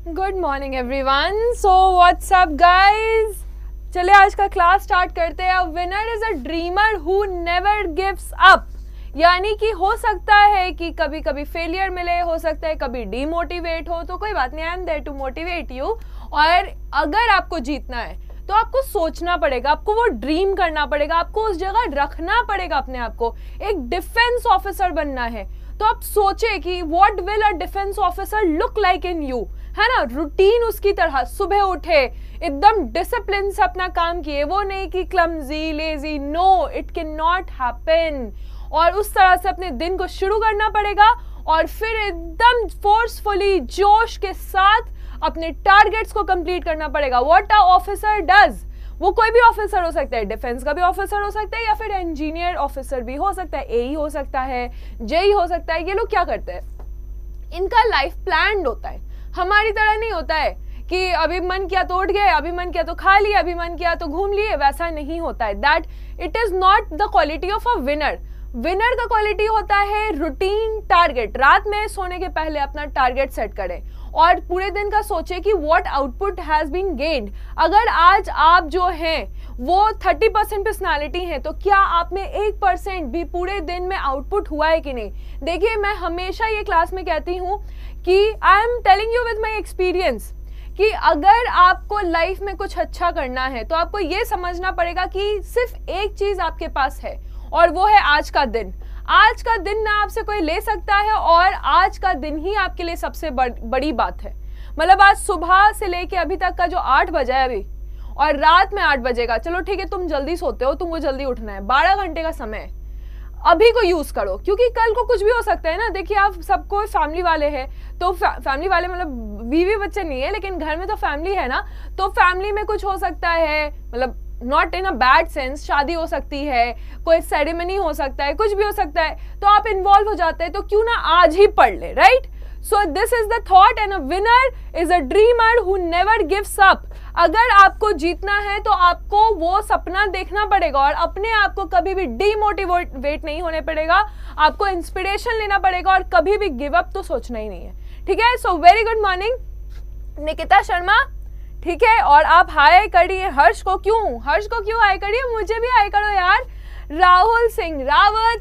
Good morning everyone. So what's up guys, चलिए आज का क्लास स्टार्ट करते हैं। Winner is a dreamer who never gives up, यानी कि हो सकता है कि कभी कभी फेलियर मिले, हो सकता है कभी डीमोटिवेट हो, तो कोई बात नहीं, I am there to motivate you. और अगर आपको जीतना है तो आपको सोचना पड़ेगा, आपको वो ड्रीम करना पड़ेगा, आपको उस जगह रखना पड़ेगा अपने आप को। एक डिफेंस ऑफिसर बनना है तो आप सोचे कि what will a defence officer look like in you, है ना। रूटीन उसकी तरह, सुबह उठे एकदम डिसिप्लिन से अपना काम किए, वो नहीं कि clumsy lazy, no, it can not happen. और उस तरह से अपने दिन को शुरू करना पड़ेगा और फिर एकदम फोर्सफुली जोश के साथ अपने टारगेट्स को कंप्लीट करना पड़ेगा। व्हाट अ ऑफिसर डज, वो कोई भी ऑफिसर हो सकता है, डिफेंस का भी ऑफिसर हो सकता है या फिर इंजीनियर ऑफिसर भी हो सकता है, एई हो सकता है, जेई हो सकता है। ये लोग क्या करते हैं, इनका लाइफ प्लान्ड होता है, हमारी तरह नहीं होता है कि अभी मन किया तो उठ गए, अभी मन किया तो खा लिए, अभी मन किया तो घूम लिए, वैसा नहीं होता है। That it is not the quality of a winner. Winner का क्वालिटी होता है रूटीन टारगेट। रात में सोने के पहले अपना टारगेट सेट करें और पूरे दिन का सोचे कि what output has been gained. अगर आज आप जो हैं वो 30% पर्सनालिटी है तो क्या आप में 1% भी पूरे दिन में आउटपुट हुआ है कि नहीं। देखिए, मैं हमेशा ये क्लास में कहती हूँ कि I am telling you with my experience कि अगर आपको लाइफ में कुछ अच्छा करना है तो आपको ये समझना पड़ेगा कि सिर्फ एक चीज आपके पास है और वो है आज का दिन। आज का दिन ना आपसे कोई ले सकता है और आज का दिन ही आपके लिए सबसे बड़ी बात है। मतलब आज सुबह से लेके अभी तक का जो 8 बजा है अभी और रात में 8 बजेगा, चलो ठीक है तुम जल्दी सोते हो, तुमको जल्दी उठना है, 12 घंटे का समय अभी को यूज करो, क्योंकि कल को कुछ भी हो सकता है ना। देखिए, आप सबको फैमिली वाले हैं तो फैमिली वाले मतलब बीवी बच्चे नहीं है लेकिन घर में तो फैमिली है ना, तो फैमिली में कुछ हो सकता है, मतलब not in a bad sense, शादी हो सकती है, कोई सेरेमनी हो सकता है, कुछ भी हो सकता है, तो आप इन्वॉल्व हो जाते हैं, तो क्यों ना आज ही पढ़ ले, right. So this is the thought and a winner is a dreamer who never gives up. अगर आपको जीतना है तो आपको वो सपना देखना पड़ेगा और अपने आप को कभी भी डीमोटिवेट नहीं होने पड़ेगा, आपको इंस्पिरेशन लेना पड़ेगा और कभी भी गिव अप तो सोचना ही नहीं है, ठीक है। So very good morning Nikita Sharma, ठीक है। और आप हाय करिए हर्ष को क्यों हाय करिए, मुझे भी हाय करो यार। Rahul Singh Rawat,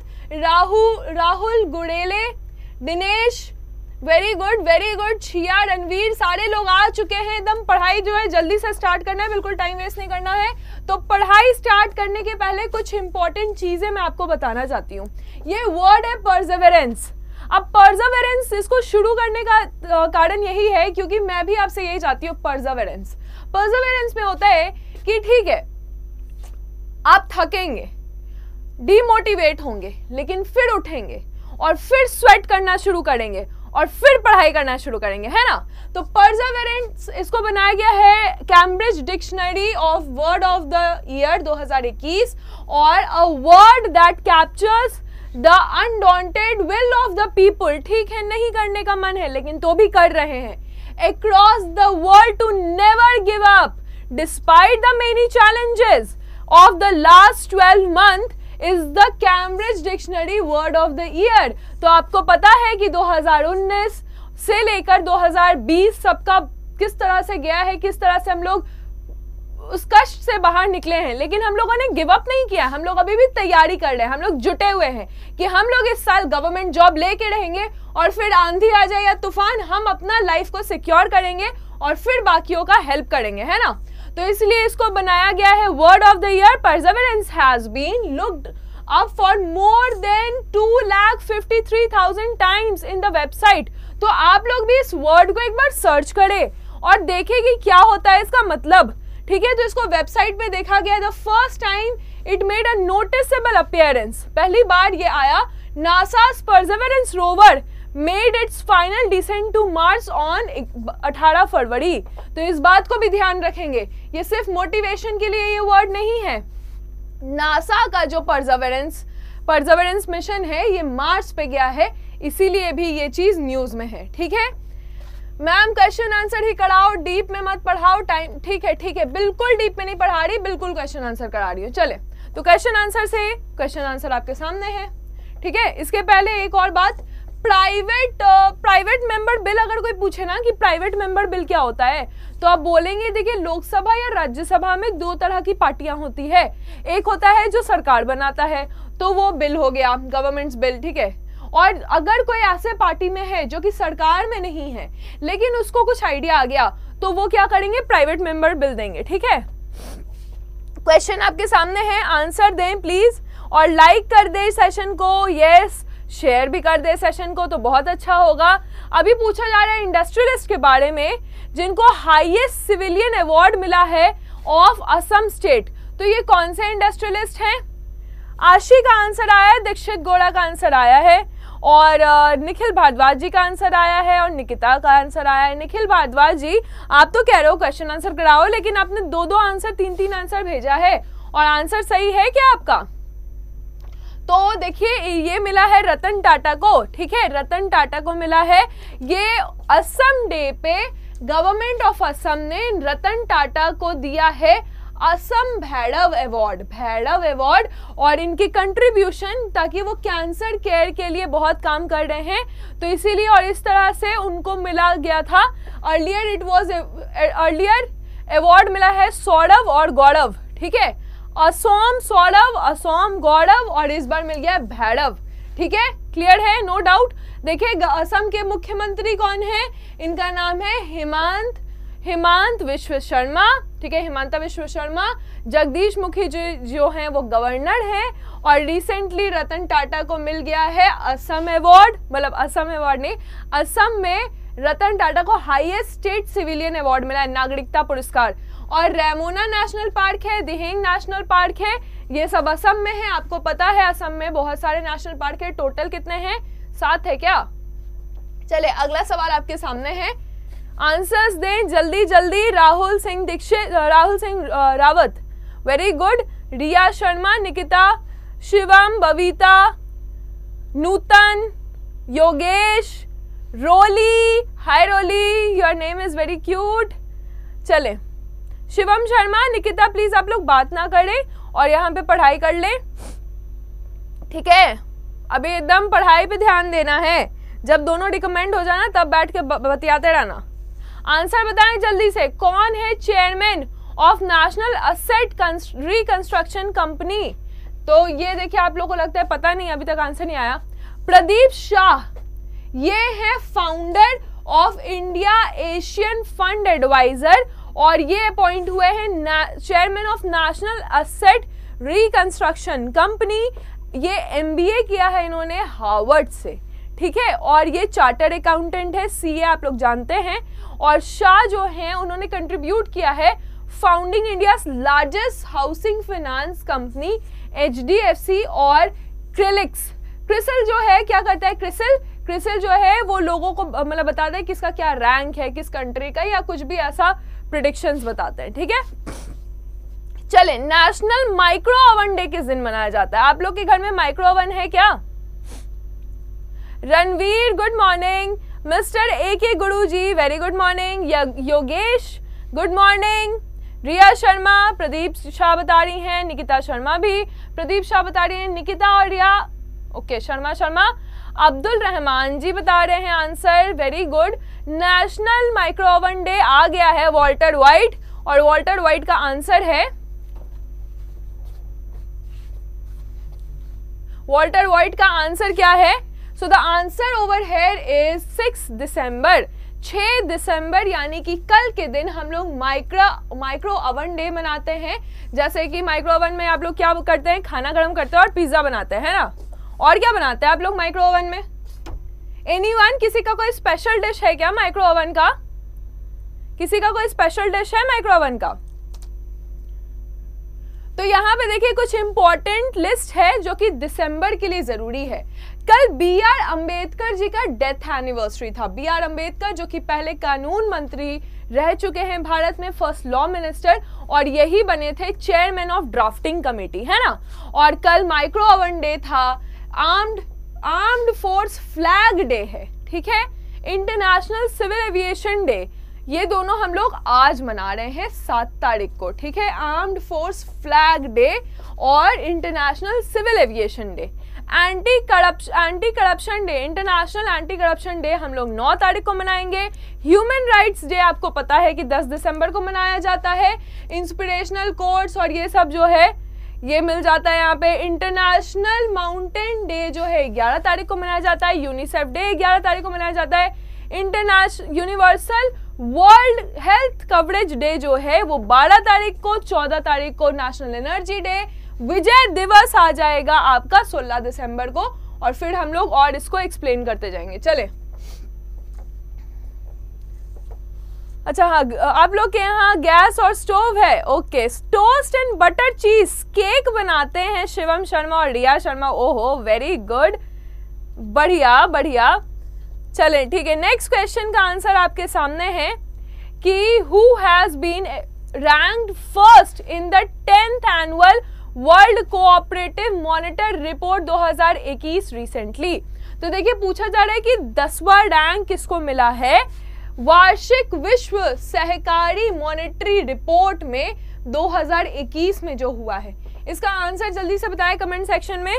Rahul Gudele, Dinesh, very good. छिया, रणवीर, सारे लोग आ चुके हैं। एकदम पढ़ाई जो है जल्दी से स्टार्ट करना है, बिल्कुल टाइम वेस्ट नहीं करना है। तो पढ़ाई स्टार्ट करने के पहले कुछ इंपॉर्टेंट चीजें मैं आपको बताना चाहती हूँ। ये वर्ड है परसेवरेंस। अब परसेवरेंस इसको शुरू करने का कारण यही है क्योंकि मैं भी आपसे यही चाहती हूँ। परसेवरेंस में होता है कि ठीक है आप थकेंगे, डीमोटिवेट होंगे, लेकिन फिर उठेंगे और फिर स्वेट करना शुरू करेंगे और फिर पढ़ाई करना शुरू करेंगे, है ना। तो परसेवरेंस इसको बनाया गया है Cambridge dictionary of word of the year 2021 और a word that captures the undaunted will of the people. ठीक है, नहीं करने का मन है लेकिन तो भी कर रहे हैं। Across the world to never give up despite the many challenges of the last 12 months is the Cambridge Dictionary Word of the Year। तो आपको पता है कि 2019 से लेकर 2020 सबका किस तरह से गया है, किस तरह से हम लोग उस कष्ट से बाहर निकले हैं, लेकिन हम लोगों ने गिव अप नहीं किया। हम लोग अभी भी तैयारी कर रहे हैं, हम लोग जुटे हुए हैं कि हम लोग इस साल गवर्नमेंट जॉब लेके रहेंगे और फिर आंधी आ जाए या तूफान, हम अपना लाइफ को सिक्योर करेंगे और फिर बाकियों का हेल्प करेंगे, है ना। तो इसलिए इसको बनाया गया है word of the year. Perseverance has been looked up for more than 2,53,000 times in the website। तो आप लोग भी इस वर्ड को एक बार सर्च करें और देखें कि क्या होता है इसका मतलब, ठीक है। तो इसको वेबसाइट पे देखा गया, the first time it made a noticeable appearance, पहली बार ये आया। NASA's perseverance rover made its final descent to Mars on 18 February. तो इस बात को भी ध्यान रखेंगे, ये सिर्फ मोटिवेशन के लिए ये वर्ड नहीं है। नासा का जो परसेवरेंस मिशन है ये मार्स पे गया है, इसीलिए भी ये चीज न्यूज में है, ठीक है। मैम क्वेश्चन आंसर ही कराओ, डीप में मत पढ़ाओ टाइम, ठीक है, बिल्कुल डीप में नहीं पढ़ा रही, बिल्कुल क्वेश्चन आंसर करा रही हूँ। चले तो क्वेश्चन आंसर आपके सामने है, ठीक है। इसके पहले एक और बात, प्राइवेट मेंबर बिल अगर कोई पूछे ना कि प्राइवेट मेंबर बिल क्या होता है, तो आप बोलेंगे देखिए लोकसभा या राज्यसभा में दो तरह की पार्टियां होती है। एक होता है जो सरकार बनाता है, तो वो बिल हो गया गवर्नमेंट्स बिल, ठीक है। और अगर कोई ऐसे पार्टी में है जो कि सरकार में नहीं है लेकिन उसको कुछ आइडिया आ गया, तो वो क्या करेंगे, प्राइवेट मेंबर बिल देंगे, ठीक है। क्वेश्चन आपके सामने है, आंसर दें प्लीज, और लाइक कर दे सेशन को, यस, शेयर भी कर दे सेशन को तो बहुत अच्छा होगा। अभी पूछा जा रहा है इंडस्ट्रियलिस्ट के बारे में जिनको हाईएस्ट सिविलियन अवार्ड मिला है ऑफ असम स्टेट। तो ये कौन से इंडस्ट्रियलिस्ट हैं? आशी का आंसर आया है, दीक्षित गोड़ा का आंसर आया है, और निखिल भारद्वाज जी का आंसर आया है, और निकिता का आंसर आया है। निखिल भारद्वाज जी, आप तो कह रहे हो क्वेश्चन आंसर कराओ, लेकिन आपने दो आंसर, तीन आंसर भेजा है, और आंसर सही है क्या आपका? तो देखिए ये मिला है रतन टाटा को, ठीक है, रतन टाटा को मिला है। ये असम डे पे गवर्नमेंट ऑफ असम ने रतन टाटा को दिया है असम भैरव अवार्ड, और इनकी कंट्रीब्यूशन, ताकि वो कैंसर केयर के लिए बहुत काम कर रहे हैं, तो इसीलिए और इस तरह से उनको मिला गया था। अर्लियर अवार्ड मिला है सौरभ और गौरव, ठीक है, असम सौरभ, असम गौरव, और इस बार मिल गया भैरव, ठीक है, क्लियर है, नो डाउट। देखिए असम के मुख्यमंत्री कौन है, इनका नाम है हिमांत विश्व शर्मा, ठीक है, हिमांता विश्व शर्मा। जगदीश मुखी जो हैं वो गवर्नर हैं, और रिसेंटली रतन टाटा को मिल गया है असम अवार्ड, मतलब असम अवार्ड नहीं, असम में रतन टाटा को हाईएस्ट स्टेट सिविलियन अवार्ड मिला है, नागरिकता पुरस्कार। और रेमोना नेशनल पार्क है, दिहिंग नेशनल पार्क है, ये सब असम में है। आपको पता है असम में बहुत सारे नेशनल पार्क है, टोटल कितने हैं, 7 है क्या? चले अगला सवाल आपके सामने है, आंसर्स दें जल्दी जल्दी। Rahul Singh Rawat, very good. Riya Sharma, Nikita, Shivam, Babita, Nutan, Yogesh, Roli, hi Roli, your name is very cute. चले शिवम शर्मा, निकिता प्लीज आप लोग बात ना करें और यहाँ पे पढ़ाई कर ले, ठीक है। अभी एकदम पढ़ाई पे ध्यान देना है, जब दोनों रिकमेंड हो जाना तब बैठ के बतियाते रहना। आंसर बताएं जल्दी से, कौन है chairman of national asset reconstruction company? तो ये देखिए आप लोगों को लगता है पता नहीं, अभी तक आंसर नहीं आया। प्रदीप शाह, ये है founder of India Asian fund adviser, और ये अपॉइंट हुए हैं chairman of national asset reconstruction company. ये MBA किया है इन्होंने हार्वर्ड से, ठीक है, और ये चार्टर्ड अकाउंटेंट है, CA आप लोग जानते हैं। और शाह जो हैं उन्होंने कंट्रीब्यूट किया है founding India largest housing finance company HDFC और क्रिसिल जो है क्या करता है, क्रिसिल जो है वो लोगों को मतलब बताता है किसका क्या रैंक है, किस कंट्री का, या कुछ भी ऐसा प्रेडिक्शंस बताते हैं, ठीक है। चले, नेशनल माइक्रो ओवन डे किस दिन मनाया जाता है? आप लोग के घर में माइक्रो ओवन है क्या? Ranveer good morning, mister AK Guruji very good morning, Yogesh good morning, Riya Sharma, Pradeep Shah बता रही हैं, निकिता शर्मा भी प्रदीप शाह बता रही हैं, निकिता और रिया ओके, शर्मा। अब्दुल रहमान जी बता रहे हैं answer, very good. National micro oven day आ गया है वॉल्टर वाइट, और वॉल्टर वाइट का आंसर है, वॉल्टर वाइट का आंसर क्या है? So the answer over here is 6 December, 6 दिसंबर यानी कि कल के दिन हम लोग माइक्रो ओवन डे मनाते हैं। जैसे कि माइक्रो ओवन में आप लोग क्या करते हैं, खाना गर्म करते हैं और पिज्जा बनाते हैं, है ना। और क्या बनाते हैं आप लोग माइक्रो ओवन में? एनीवन, किसी का कोई स्पेशल डिश है क्या माइक्रो ओवन का? किसी का कोई स्पेशल डिश है माइक्रो ओवन का? तो यहाँ पे देखिए कुछ इंपॉर्टेंट लिस्ट है जो कि दिसंबर के लिए जरूरी है। कल BR अंबेडकर जी का डेथ एनिवर्सरी था। BR अंबेडकर जो कि पहले कानून मंत्री रह चुके हैं भारत में, फर्स्ट लॉ मिनिस्टर, और यही बने थे चेयरमैन ऑफ ड्राफ्टिंग कमेटी, है ना। और कल माइक्रो ओवन डे था, आर्म्ड फोर्स फ्लैग डे है, ठीक है, इंटरनेशनल सिविल एविएशन डे, ये दोनों हम लोग आज मना रहे हैं 7 तारीख को, ठीक है। आर्म्ड फोर्स फ्लैग डे और international civil aviation day. Anti corruption day, international anti corruption day हम लोग 9 तारीख को मनाएंगे। ह्यूमन राइट्स डे आपको पता है कि 10 दिसंबर को मनाया जाता है। इंस्पिरेशनल कोट्स और ये सब जो है ये मिल जाता है यहाँ पे। इंटरनेशनल माउंटेन डे जो है 11 तारीख को मनाया जाता है। यूनिसेफ डे 11 तारीख को मनाया जाता है। International universal world health coverage day जो है वो 12 तारीख को। 14 तारीख को नेशनल एनर्जी डे। विजय दिवस आ जाएगा आपका 16 दिसंबर को, और फिर हम लोग और इसको एक्सप्लेन करते जाएंगे। चले, अच्छा हाँ, आप लोग के यहाँ गैस और स्टोव है, okay. Toast and butter cheese cake बनाते हैं शिवम शर्मा और रिया शर्मा, ओहो वेरी गुड, बढ़िया बढ़िया। चले ठीक है, नेक्स्ट क्वेश्चन का आंसर आपके सामने है कि who has been ranked first in the 10th annual world cooperative monitor report 2021 recently. तो देखिए पूछा जा रहा है कि 10वां रैंक किसको मिला है वार्षिक विश्व सहकारी मॉनिटरी रिपोर्ट में 2021 में जो हुआ है। इसका आंसर जल्दी से बताएं कमेंट सेक्शन में।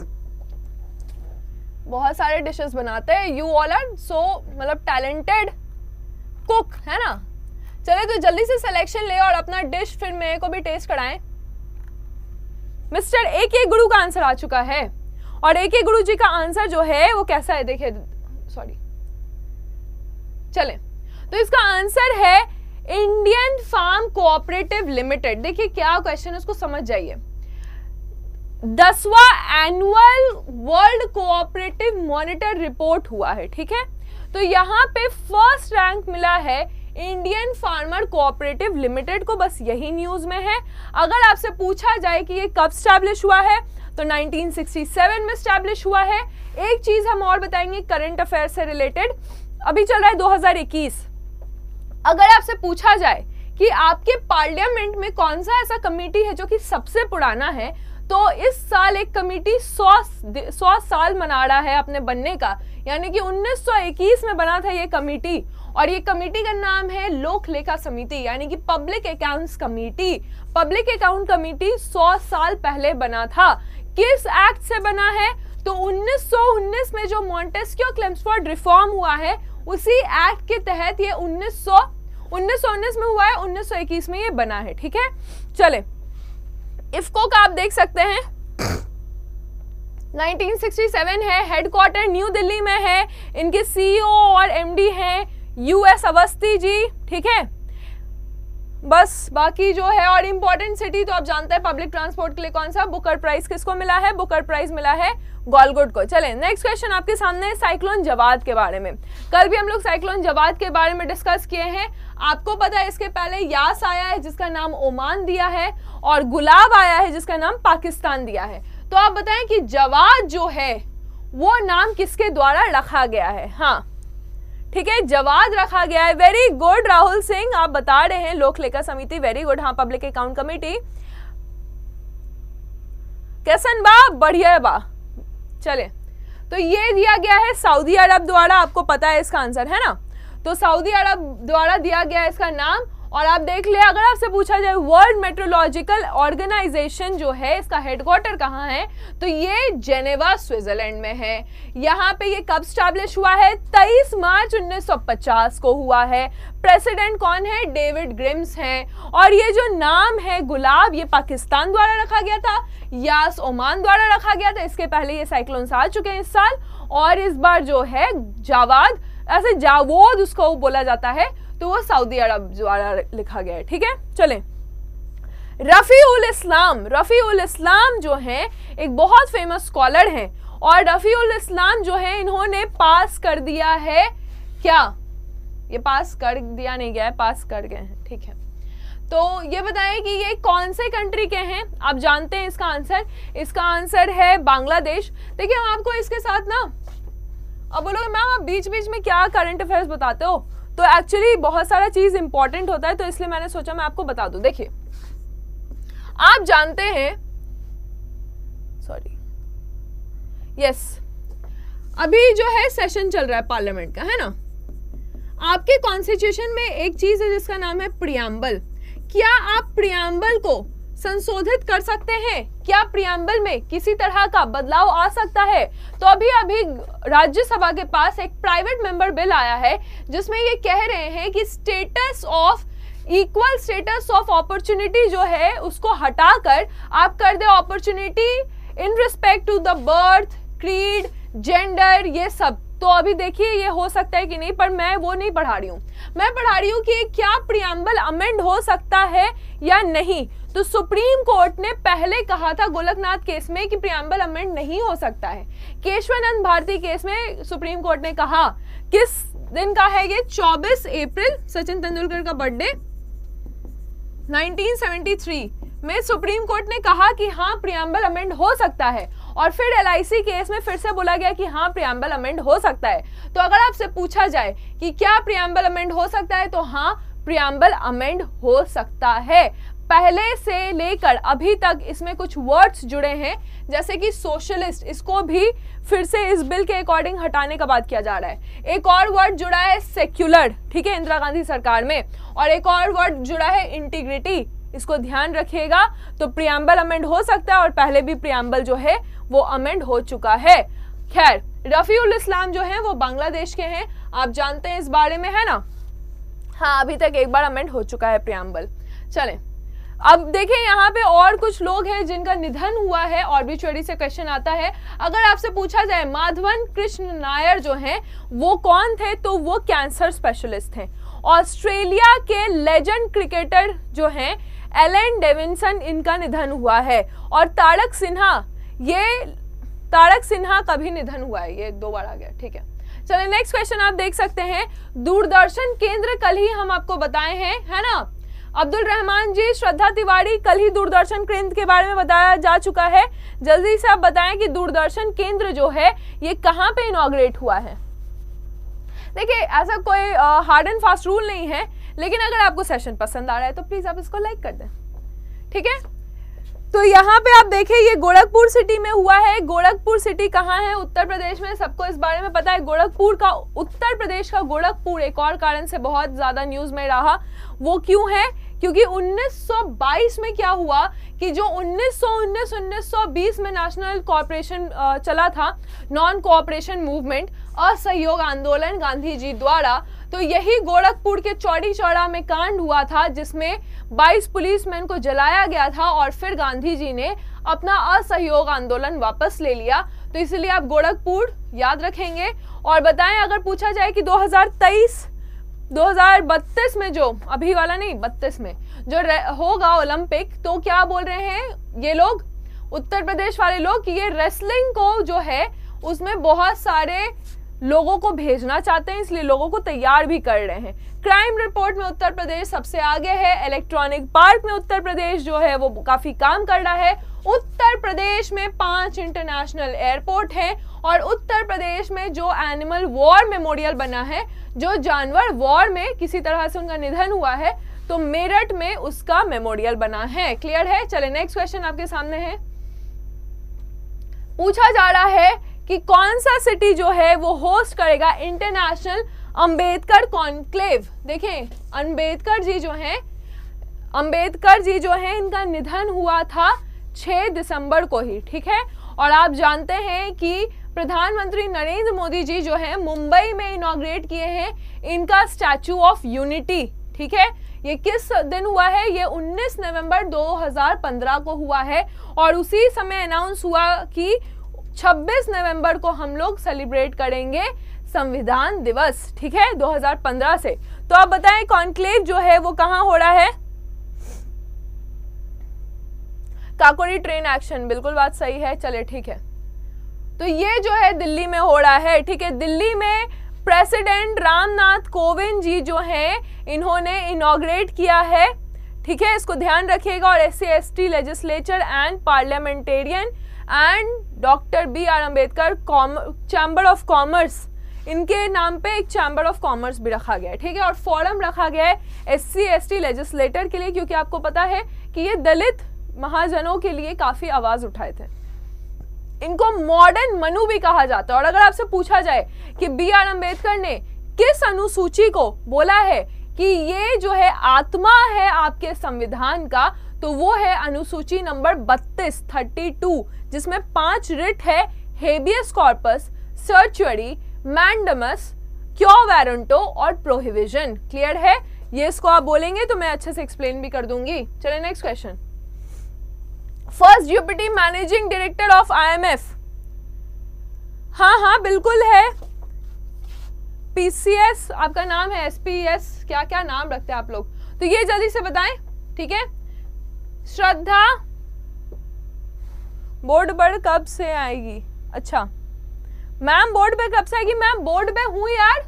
बहुत सारे डिशेस बनाते हैं, यू ऑल आर सो मतलब टैलेंटेड कुक, है ना। चले तो जल्दी से सिलेक्शन ले और अपना डिश फिर मेरे को भी टेस्ट कराएं। मिस्टर ए के गुरु का आंसर आ चुका है, और ए के गुरु जी का आंसर जो है वो कैसा है देखिए, सॉरी, चले तो इसका आंसर है इंडियन फार्म कोऑपरेटिव लिमिटेड। देखिए क्या क्वेश्चन है उसको समझ जाइए। 10वां annual world cooperative monitor report हुआ है, ठीक है। तो यहाँ पे फर्स्ट रैंक मिला है इंडियन फार्मर कोऑपरेटिव लिमिटेड को, बस यही न्यूज में है। अगर आपसे पूछा जाए कि ये कब स्टैब्लिश हुआ है तो 1967 में स्टैब्लिश हुआ है। एक चीज हम और बताएंगे करंट अफेयर से रिलेटेड, अभी चल रहा है 2021। अगर आपसे पूछा जाए कि आपके पार्लियामेंट में कौन सा ऐसा कमेटी है जो कि सबसे पुराना है, तो इस साल एक कमेटी 100 साल मना रहा है अपने बनने का, यानी कि 1921 में बना था ये कमेटी, और ये कमेटी का नाम है लोक लेखा समिति, यानी कि public accounts committee. Public account committee 100 साल पहले बना था। किस एक्ट से बना है तो 1919 में जो मॉन्टेस्क्यू क्लेम्सफोर्ड रिफॉर्म हुआ है उसी एक्ट के तहत ये 1919 में हुआ है, 1921 में ये बना है, ठीक है। चले इफको का आप देख सकते हैं 1967 है, हेडक्वार्टर न्यू दिल्ली में है, इनके सीईओ और एमडी हैं यूएस अवस्थी जी, ठीक है। बस बाकी जो है और इंपॉर्टेंट सिटी तो आप जानते हैं पब्लिक ट्रांसपोर्ट के लिए कौन सा, बुकर प्राइज किसको मिला है, बुकर प्राइज मिला है गोलगुड को। चलें नेक्स्ट क्वेश्चन आपके सामने है साइक्लोन जवाद के बारे में। कल भी हम लोग साइक्लोन जवाद के बारे में डिस्कस किए हैं। आपको पता है इसके पहले यास आया है जिसका नाम ओमान दिया है, और गुलाब आया है जिसका नाम पाकिस्तान दिया है। तो आप बताएं कि जवाद जो है वो नाम किसके द्वारा रखा गया है। हाँ ठीक है, जवाद रखा गया है। वेरी गुड राहुल सिंह, आप बता रहे हैं लोक लेखा समिति, वेरी गुड। हाँ पब्लिक अकाउंट कमेटी, कैसन बा, बढ़िया है बा। चले तो ये दिया गया है सऊदी अरब द्वारा, आपको पता है इसका आंसर, है ना। तो सऊदी अरब द्वारा दिया गया है इसका नाम। और आप देख ले, अगर आपसे पूछा जाए वर्ल्ड मेट्रोलॉजिकल ऑर्गेनाइजेशन जो है इसका हेडक्वार्टर कहाँ है, तो ये जेनेवा स्विट्जरलैंड में है। यहाँ पे ये कब स्टैब्लिश हुआ है, 23 मार्च 1950 को हुआ है। प्रेसिडेंट कौन है, डेविड ग्रिम्स हैं। और ये जो नाम है गुलाब, ये पाकिस्तान द्वारा रखा गया था, यास ओमान द्वारा रखा गया था। इसके पहले ये साइक्लोन्स आ चुके हैं इस साल, और इस बार जो है जावाद, ऐसे जावोद उसको बोला जाता है, तो वो सऊदी अरब द्वारा लिखा गया है, ठीक है। चलें रफीउल इस्लाम जो है एक बहुत फेमस स्कॉलर हैं, और रफीउल इस्लाम जो है इन्होंने पास कर दिया है, क्या ये पास कर दिया नहीं गया है, पास कर गए हैं, ठीक है। तो ये बताएं कि ये कौन से कंट्री के हैं, आप जानते हैं इसका आंसर। इसका आंसर है बांग्लादेश। देखिए हम आपको इसके साथ ना, अब बोलोगे मैम आप बीच बीच में क्या करंट अफेयर्स बताते हो, तो एक्चुअली बहुत सारा चीज इंपॉर्टेंट होता है, तो इसलिए मैंने सोचा मैं आपको बता दूं। देखिए आप जानते हैं, सॉरी यस, अभी जो है सेशन चल रहा है पार्लियामेंट का, है ना। आपके कॉन्स्टिट्यूशन में एक चीज है जिसका नाम है प्रियम्बल। क्या आप प्रियम्बल को संशोधित कर सकते हैं? क्या प्रियम्बल में किसी तरह का बदलाव आ सकता है? तो अभी अभी राज्यसभा के पास एक प्राइवेट मेंबर बिल आया है जिसमें ये कह रहे हैं कि इक्वल स्टेटस ऑफ अपॉर्चुनिटी जो है उसको हटाकर आप कर दे opportunity in respect to the birth, creed, gender, ये सब। तो अभी देखिए ये हो सकता है कि नहीं, पर मैं वो नहीं पढ़ा रही हूँ, मैं पढ़ा रही हूँ कि क्या प्रियम्बल अमेंड हो सकता है या नहीं। तो सुप्रीम कोर्ट ने पहले कहा था गोलकनाथ केस में कि प्रियम्बल अमेंड नहीं हो सकता है। केशवानंद भारती केस में सुप्रीम कोर्ट ने कहा, किस दिन का है ये? 24 अप्रैल, सचिन तेंदुलकर का बर्थडे, 1973 में सुप्रीम कोर्ट ने कहा कि हाँ प्रियम्बल अमेंड हो सकता है। और फिर LIC केस में फिर से बोला गया कि हाँ प्रियम्बल अमेंड हो सकता है। तो अगर आपसे पूछा जाए कि क्या प्रियम्बल अमेंड हो सकता है, तो हाँ प्रियम्बल अमेंड हो सकता है। पहले से लेकर अभी तक इसमें कुछ वर्ड्स जुड़े हैं जैसे कि सोशलिस्ट, इसको भी फिर से इस बिल के अकॉर्डिंग हटाने का बात किया जा रहा है। एक और वर्ड जुड़ा है सेक्युलर, ठीक है, इंदिरा गांधी सरकार में। और एक और वर्ड जुड़ा है इंटीग्रिटी, इसको ध्यान रखिएगा। तो प्रियम्बल अमेंड हो सकता है और पहले भी प्रियम्बल जो है वो अमेंड हो चुका है। खैर, रफीउल इस्लाम जो है वो बांग्लादेश के हैं, आप जानते हैं इस बारे में, है ना? हाँ, अभी तक एक बार अमेंड हो चुका है प्रियम्बल। चलें, अब देखें यहाँ पे और कुछ लोग हैं जिनका निधन हुआ है। ऑब्ituary से क्वेश्चन आता है, अगर आपसे पूछा जाए माधवन कृष्ण नायर जो हैं वो कौन थे, तो वो कैंसर स्पेशलिस्ट हैं। ऑस्ट्रेलिया के लेजेंड क्रिकेटर जो हैं एलन डेविसन, इनका निधन हुआ है। और तारक सिन्हा का भी निधन हुआ है, ये 2 बार आ गया, ठीक है। चलिए नेक्स्ट क्वेश्चन आप देख सकते हैं, दूरदर्शन केंद्र कल ही हम आपको बताए हैं, है ना? अब्दुल रहमान जी, श्रद्धा तिवारी, कल ही दूरदर्शन केंद्र के बारे में बताया जा चुका है। जल्दी से आप बताएं कि दूरदर्शन केंद्र जो है ये कहाँ पे इनॉग्रेट हुआ है। देखिए, ऐसा कोई हार्ड एंड फास्ट रूल नहीं है, लेकिन अगर आपको सेशन पसंद आ रहा है तो प्लीज आप इसको लाइक कर दें, ठीक है। तो यहाँ पे आप देखें ये गोरखपुर सिटी में हुआ है। गोरखपुर सिटी कहाँ है? उत्तर प्रदेश में, सबको इस बारे में पता है। गोरखपुर का, उत्तर प्रदेश का गोरखपुर एक और कारण से बहुत ज्यादा न्यूज में रहा, वो क्यों है? क्योंकि 1922 में क्या हुआ कि जो 1920 में नेशनल कॉर्पोरेशन चला था, नॉन कोऑपरेशन मूवमेंट, असहयोग आंदोलन गांधी जी द्वारा, तो यही गोरखपुर के चौड़ी चौड़ा में कांड हुआ था जिसमें 22 पुलिसमैन को जलाया गया था और फिर गांधी जी ने अपना असहयोग आंदोलन वापस ले लिया। तो इसलिए आप गोरखपुर याद रखेंगे। और बताएं, अगर पूछा जाए कि 2032 में, जो अभी वाला नहीं, 32 में जो होगा ओलंपिक, तो क्या बोल रहे हैं ये लोग, उत्तर प्रदेश वाले लोग, कि ये रेसलिंग को जो है उसमें बहुत सारे लोगों को भेजना चाहते हैं, इसलिए लोगों को तैयार भी कर रहे हैं। क्राइम रिपोर्ट में उत्तर प्रदेश सबसे आगे है। इलेक्ट्रॉनिक पार्क में उत्तर प्रदेश जो है वो काफी काम कर रहा है। उत्तर प्रदेश में 5 इंटरनेशनल एयरपोर्ट हैं और उत्तर प्रदेश में जो एनिमल वॉर मेमोरियल बना है, जो जानवर वॉर में किसी तरह से उनका निधन हुआ है, तो मेरठ में उसका मेमोरियल बना है। क्लियर है? चले नेक्स्ट क्वेश्चन आपके सामने है। पूछा जा रहा है कि कौन सा सिटी जो है वो होस्ट करेगा इंटरनेशनल अंबेडकर कॉन्क्लेव। देखें, अंबेडकर जी जो हैं इनका निधन हुआ था 6 दिसंबर को ही, ठीक है। और आप जानते हैं कि प्रधानमंत्री नरेंद्र मोदी जी जो हैं मुंबई में इनॉग्रेट किए हैं इनका स्टैचू ऑफ यूनिटी, ठीक है। ये किस दिन हुआ है? ये 19 नवंबर 2015 को हुआ है। और उसी समय अनाउंस हुआ कि 26 नवंबर को हम लोग सेलिब्रेट करेंगे संविधान दिवस, ठीक है, 2015 से। तो आप बताएं कॉन्क्लेव जो है वो कहां हो रहा है? काकोरी ट्रेन एक्शन, बिल्कुल बात सही है। चले ठीक है, तो ये जो है दिल्ली में हो रहा है, ठीक है। दिल्ली में प्रेसिडेंट रामनाथ कोविंद जी जो हैं इन्होंने इनॉग्रेट किया है, ठीक है, इसको ध्यान रखिएगा। और SC/ST legislature and parliamentarian and doctor BR Ambedkar chamber of commerce, इनके नाम पे एक चैम्बर ऑफ कॉमर्स भी रखा गया है, ठीक है। और फोरम रखा गया है SC/ST लेजिस्लेटर के लिए, क्योंकि आपको पता है कि ये दलित महाजनों के लिए काफी आवाज उठाए थे। इनको मॉडर्न मनु भी कहा जाता है। और अगर आपसे पूछा जाए कि BR अम्बेडकर ने किस अनुसूची को बोला है कि ये जो है आत्मा है आपके संविधान का, तो वो है अनुसूची नंबर 32 जिसमें 5 रिट है, habeas corpus, certiorari, mandamus, quo warranto और प्रोहिबिशन। क्लियर है? ये इसको आप बोलेंगे तो मैं अच्छे से एक्सप्लेन भी कर दूंगी। चलिए next question. First deputy managing director of IMF, हाँ बिल्कुल है, PCS आपका नाम है, SPS, क्या क्या नाम रखते हैं आप लोग, तो ये जल्दी से बताएं। ठीक है, श्रद्धा बोर्ड पर कब से आएगी? अच्छा मैम बोर्ड पे कब से आएगी? मैम बोर्ड पे हूं यार।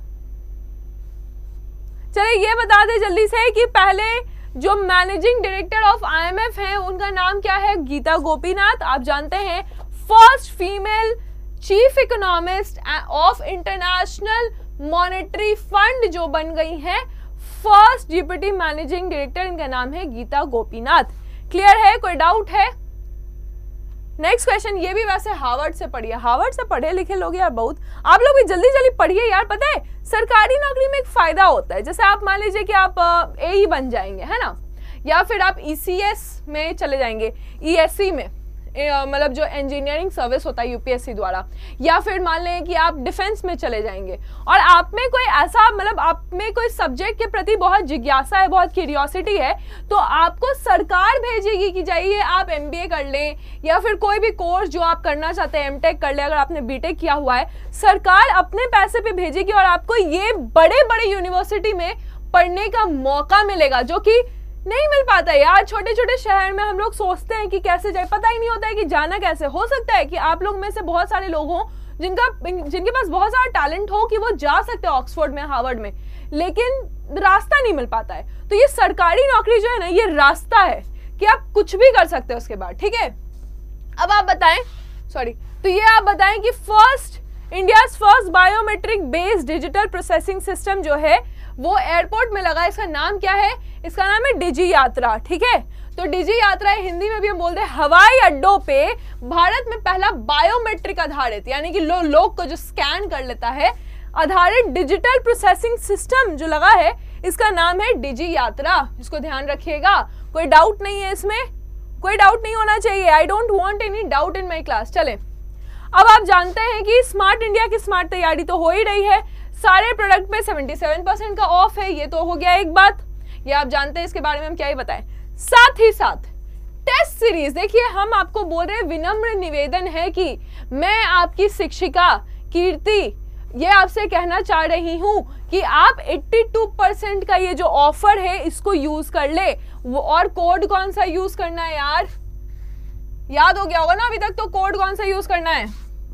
चलिए ये बता दे जल्दी से कि पहले जो मैनेजिंग डायरेक्टर ऑफ IMF है उनका नाम क्या है? गीता गोपीनाथ। आप जानते हैं first female chief economist of international monetary fund जो बन गई हैं, फर्स्ट डिप्टी मैनेजिंग डायरेक्टर, इनका नाम है गीता गोपीनाथ। क्लियर है? कोई डाउट है? नेक्स्ट क्वेश्चन, ये भी वैसे हार्वर्ड से पढ़िए, हार्वर्ड से पढ़े लिखे लोग यार बहुत, आप लोग भी जल्दी जल्दी पढ़िए यार। पता है सरकारी नौकरी में एक फायदा होता है, जैसे आप मान लीजिए कि आप AE बन जाएंगे, है ना, या फिर आप ECS में चले जाएंगे, ESC में, मतलब जो इंजीनियरिंग सर्विस होता है UPSC द्वारा, या फिर मान लें कि आप डिफेंस में चले जाएंगे और आप में कोई ऐसा, मतलब आप में कोई सब्जेक्ट के प्रति बहुत जिज्ञासा है, बहुत क्यूरियोसिटी है, तो आपको सरकार भेजेगी कि जाइए आप MBA कर लें या फिर कोई भी कोर्स जो आप करना चाहते हैं MTech कर लें। अगर आपने BTech किया हुआ है, सरकार अपने पैसे पे भेजेगी और आपको ये बड़े बड़े यूनिवर्सिटी में पढ़ने का मौका मिलेगा, जो कि नहीं मिल पाता है यार। छोटे छोटे शहर में हम लोग सोचते हैं कि कैसे जाए, पता ही नहीं होता है कि जाना कैसे। हो सकता है कि आप लोग में से बहुत सारे लोग हों जिनके पास बहुत सारा टैलेंट हो कि वो जा सकते हैं ऑक्सफोर्ड में, हार्वर्ड में, लेकिन रास्ता नहीं मिल पाता है। तो ये सरकारी नौकरी जो है ना, ये रास्ता है कि आप कुछ भी कर सकते हैं उसके बाद। ठीक है, अब आप बताएं, तो ये आप बताएं कि India's first biometric based digital processing system जो है वो एयरपोर्ट में लगा, इसका नाम क्या है? इसका नाम है डिजी यात्रा। ठीक है, तो डिजी यात्रा हिंदी में भी हम बोलते हैं हवाई अड्डों पे भारत में पहला बायोमेट्रिक आधारित, यानी कि लोग को जो स्कैन कर लेता है, आधारित डिजिटल प्रोसेसिंग सिस्टम जो लगा है, इसका नाम है डिजी यात्रा। इसको ध्यान रखिएगा, कोई डाउट नहीं है इसमें, कोई डाउट नहीं होना चाहिए। I don't want any doubt in my class. चले, अब आप जानते हैं कि स्मार्ट इंडिया की स्मार्ट तैयारी तो हो ही रही है, सारे प्रोडक्ट पे 77% का ऑफ है, ये तो हो गया एक बात, ये आप जानते हैं, इसके बारे में हम क्या ही बताएं। साथ ही साथ टेस्ट सीरीज, देखिए हम आपको बोल रहे हैं, विनम्र निवेदन है कि मैं आपकी शिक्षिका कीर्ति ये आपसे कहना चाह रही हूं कि आप 82% का ये जो ऑफर है इसको यूज कर ले। वो और कोड कौन सा यूज करना है यार? याद हो गया होगा ना अभी तक, तो कोड कौन सा यूज करना है?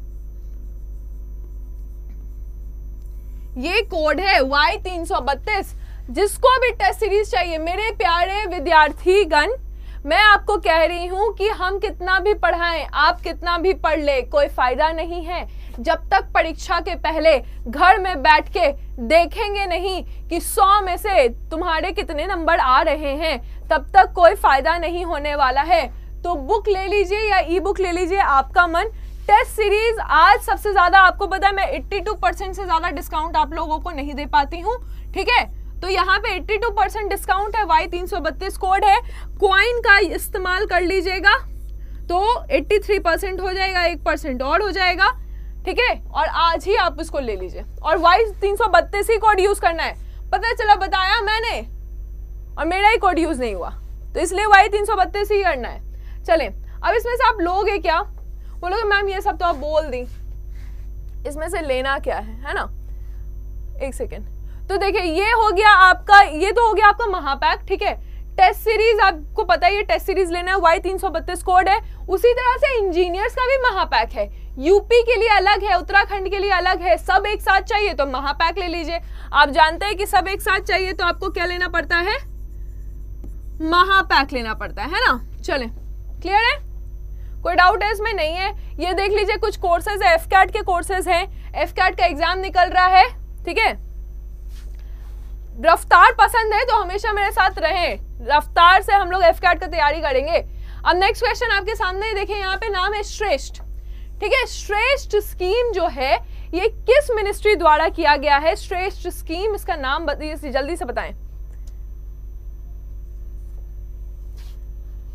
ये कोड है Y332। जिसको भी टेस्ट सीरीज चाहिए मेरे प्यारे विद्यार्थीगण, मैं आपको कह रही हूं कि हम कितना भी पढ़ाएं, आप कितना भी पढ़ ले, कोई फायदा नहीं है जब तक परीक्षा के पहले घर में बैठ के देखेंगे नहीं कि 100 में से तुम्हारे कितने नंबर आ रहे हैं, तब तक कोई फायदा नहीं होने वाला है। तो बुक ले लीजिए या ई बुक ले लीजिए, आपका मन। टेस्ट सीरीज आज सबसे ज्यादा, आपको पता है मैं 82% से ज्यादा डिस्काउंट आप लोगों को नहीं दे पाती हूँ। ठीक है, तो यहाँ पे 82% डिस्काउंट है, Y332 कोड है, क्वाइन का इस्तेमाल कर लीजिएगा तो 83% हो जाएगा, 1% और हो जाएगा। ठीक है, और आज ही आप इसको ले लीजिए और Y332 ही कोड यूज करना है। पता चला, बताया मैंने और मेरा ही कोड यूज नहीं हुआ, तो इसलिए Y332 ही करना है। चले, अब इसमें से आप लोगे क्या? बोलोगे मैम ये सब तो आप बोल दी, इसमें से लेना क्या है ना? एक सेकेंड, तो देखिए ये हो गया आपका, ये तो हो गया आपका महापैक। ठीक है, टेस्ट सीरीज आपको पता है, ये टेस्ट सीरीज लेना है, Y332 कोड है। उसी तरह से इंजीनियर्स का भी महापैक है, यूपी के लिए अलग है, उत्तराखंड के लिए अलग है, सब एक साथ चाहिए तो महापैक ले लीजिए। आप जानते हैं कि सब एक साथ चाहिए तो आपको क्या लेना पड़ता है? महापैक लेना पड़ता है ना? चले, क्लियर है? कोई डाउट है इसमें? नहीं है। ये देख लीजिए कुछ कोर्सेज है, FCAT के कोर्सेज हैं, FCAT का एग्जाम निकल रहा है। ठीक है, रफ्तार पसंद है तो हमेशा मेरे साथ रहें, रफ्तार से हम लोग FCAT का तैयारी करेंगे। अब नेक्स्ट क्वेश्चन आपके सामने देखिए, यहाँ पे नाम है श्रेष्ठ। ठीक है, श्रेष्ठ स्कीम जो है ये किस मिनिस्ट्री द्वारा किया गया है? श्रेष्ठ स्कीम, इसका नाम बताइए, जल्दी से बताएं।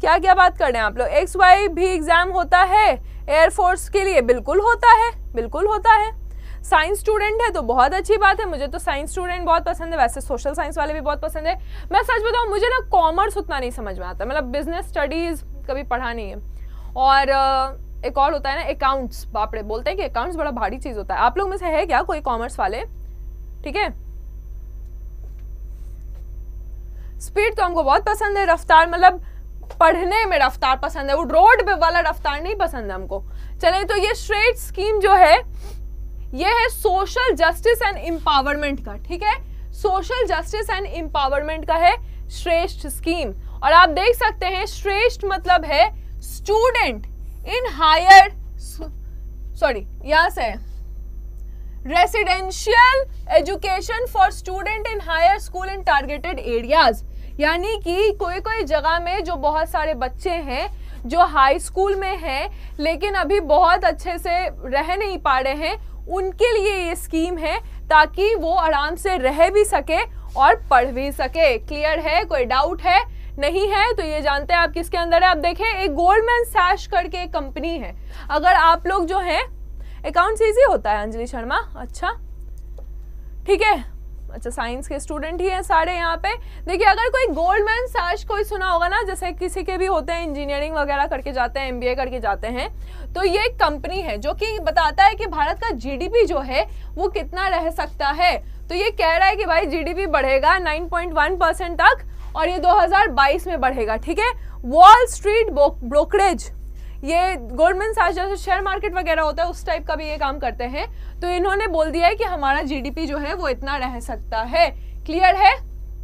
क्या क्या बात कर रहे हैं आप लोग? XY भी एग्जाम होता है एयरफोर्स के लिए? बिल्कुल होता है, बिल्कुल होता है। साइंस स्टूडेंट है तो बहुत अच्छी बात है, मुझे तो साइंस स्टूडेंट बहुत पसंद है, वैसे सोशल साइंस वाले भी बहुत पसंद है। मैं सच बताऊं, मुझे ना कॉमर्स उतना नहीं समझ में आता, मतलब बिजनेस स्टडीज कभी पढ़ा नहीं है। और एक और होता है ना अकाउंट्स, बाप रे, बोलते हैं कि अकाउंट्स बड़ा भारी चीज होता है। आप लोग में से है क्या कोई कॉमर्स वाले? ठीक है, स्पीड तो हमको बहुत पसंद है, रफ्तार मतलब पढ़ने में रफ्तार पसंद है, वो रोड पे वाला रफ्तार नहीं पसंद है हमको। चले, तो ये श्रेष्ठ स्कीम जो है ये है सोशल जस्टिस एंड एम्पावरमेंट का। ठीक है, सोशल जस्टिस एंड एम्पावरमेंट का है श्रेष्ठ स्कीम। और आप देख सकते हैं श्रेष्ठ मतलब है स्टूडेंट इन हायर, सॉरी यहां से residential education for student in higher school in targeted areas. यानी कि कोई कोई जगह में जो बहुत सारे बच्चे हैं जो हाई स्कूल में हैं लेकिन अभी बहुत अच्छे से रह नहीं पा रहे हैं, उनके लिए ये स्कीम है ताकि वो आराम से रह भी सके और पढ़ भी सके। क्लियर है? कोई डाउट है? नहीं है तो ये जानते हैं आप किसके अंदर है। आप देखें, एक गोल्डमैन सैश करके एक कंपनी है। अगर आप लोग जो है अकाउंट्स इजी होता है अंजलि शर्मा, अच्छा ठीक है, अच्छा साइंस के स्टूडेंट ही हैं सारे यहाँ पे। देखिए, अगर कोई गोल्डमैन सैश कोई सुना होगा ना, जैसे किसी के भी होते हैं इंजीनियरिंग वगैरह करके जाते हैं, MBA करके जाते हैं, तो ये एक कंपनी है जो कि बताता है कि भारत का GDP जो है वो कितना रह सकता है। तो ये कह रहा है कि भाई GDP बढ़ेगा 9.1% तक और ये 2022 में बढ़ेगा। ठीक है, वॉल स्ट्रीट ब्रोकरेज, ये गोल्डमैन सैश जैसे शेयर मार्केट वगैरह होता है उस टाइप का भी ये काम करते हैं। तो इन्होंने बोल दिया है कि हमारा GDP जो है वो इतना रह सकता है। क्लियर है?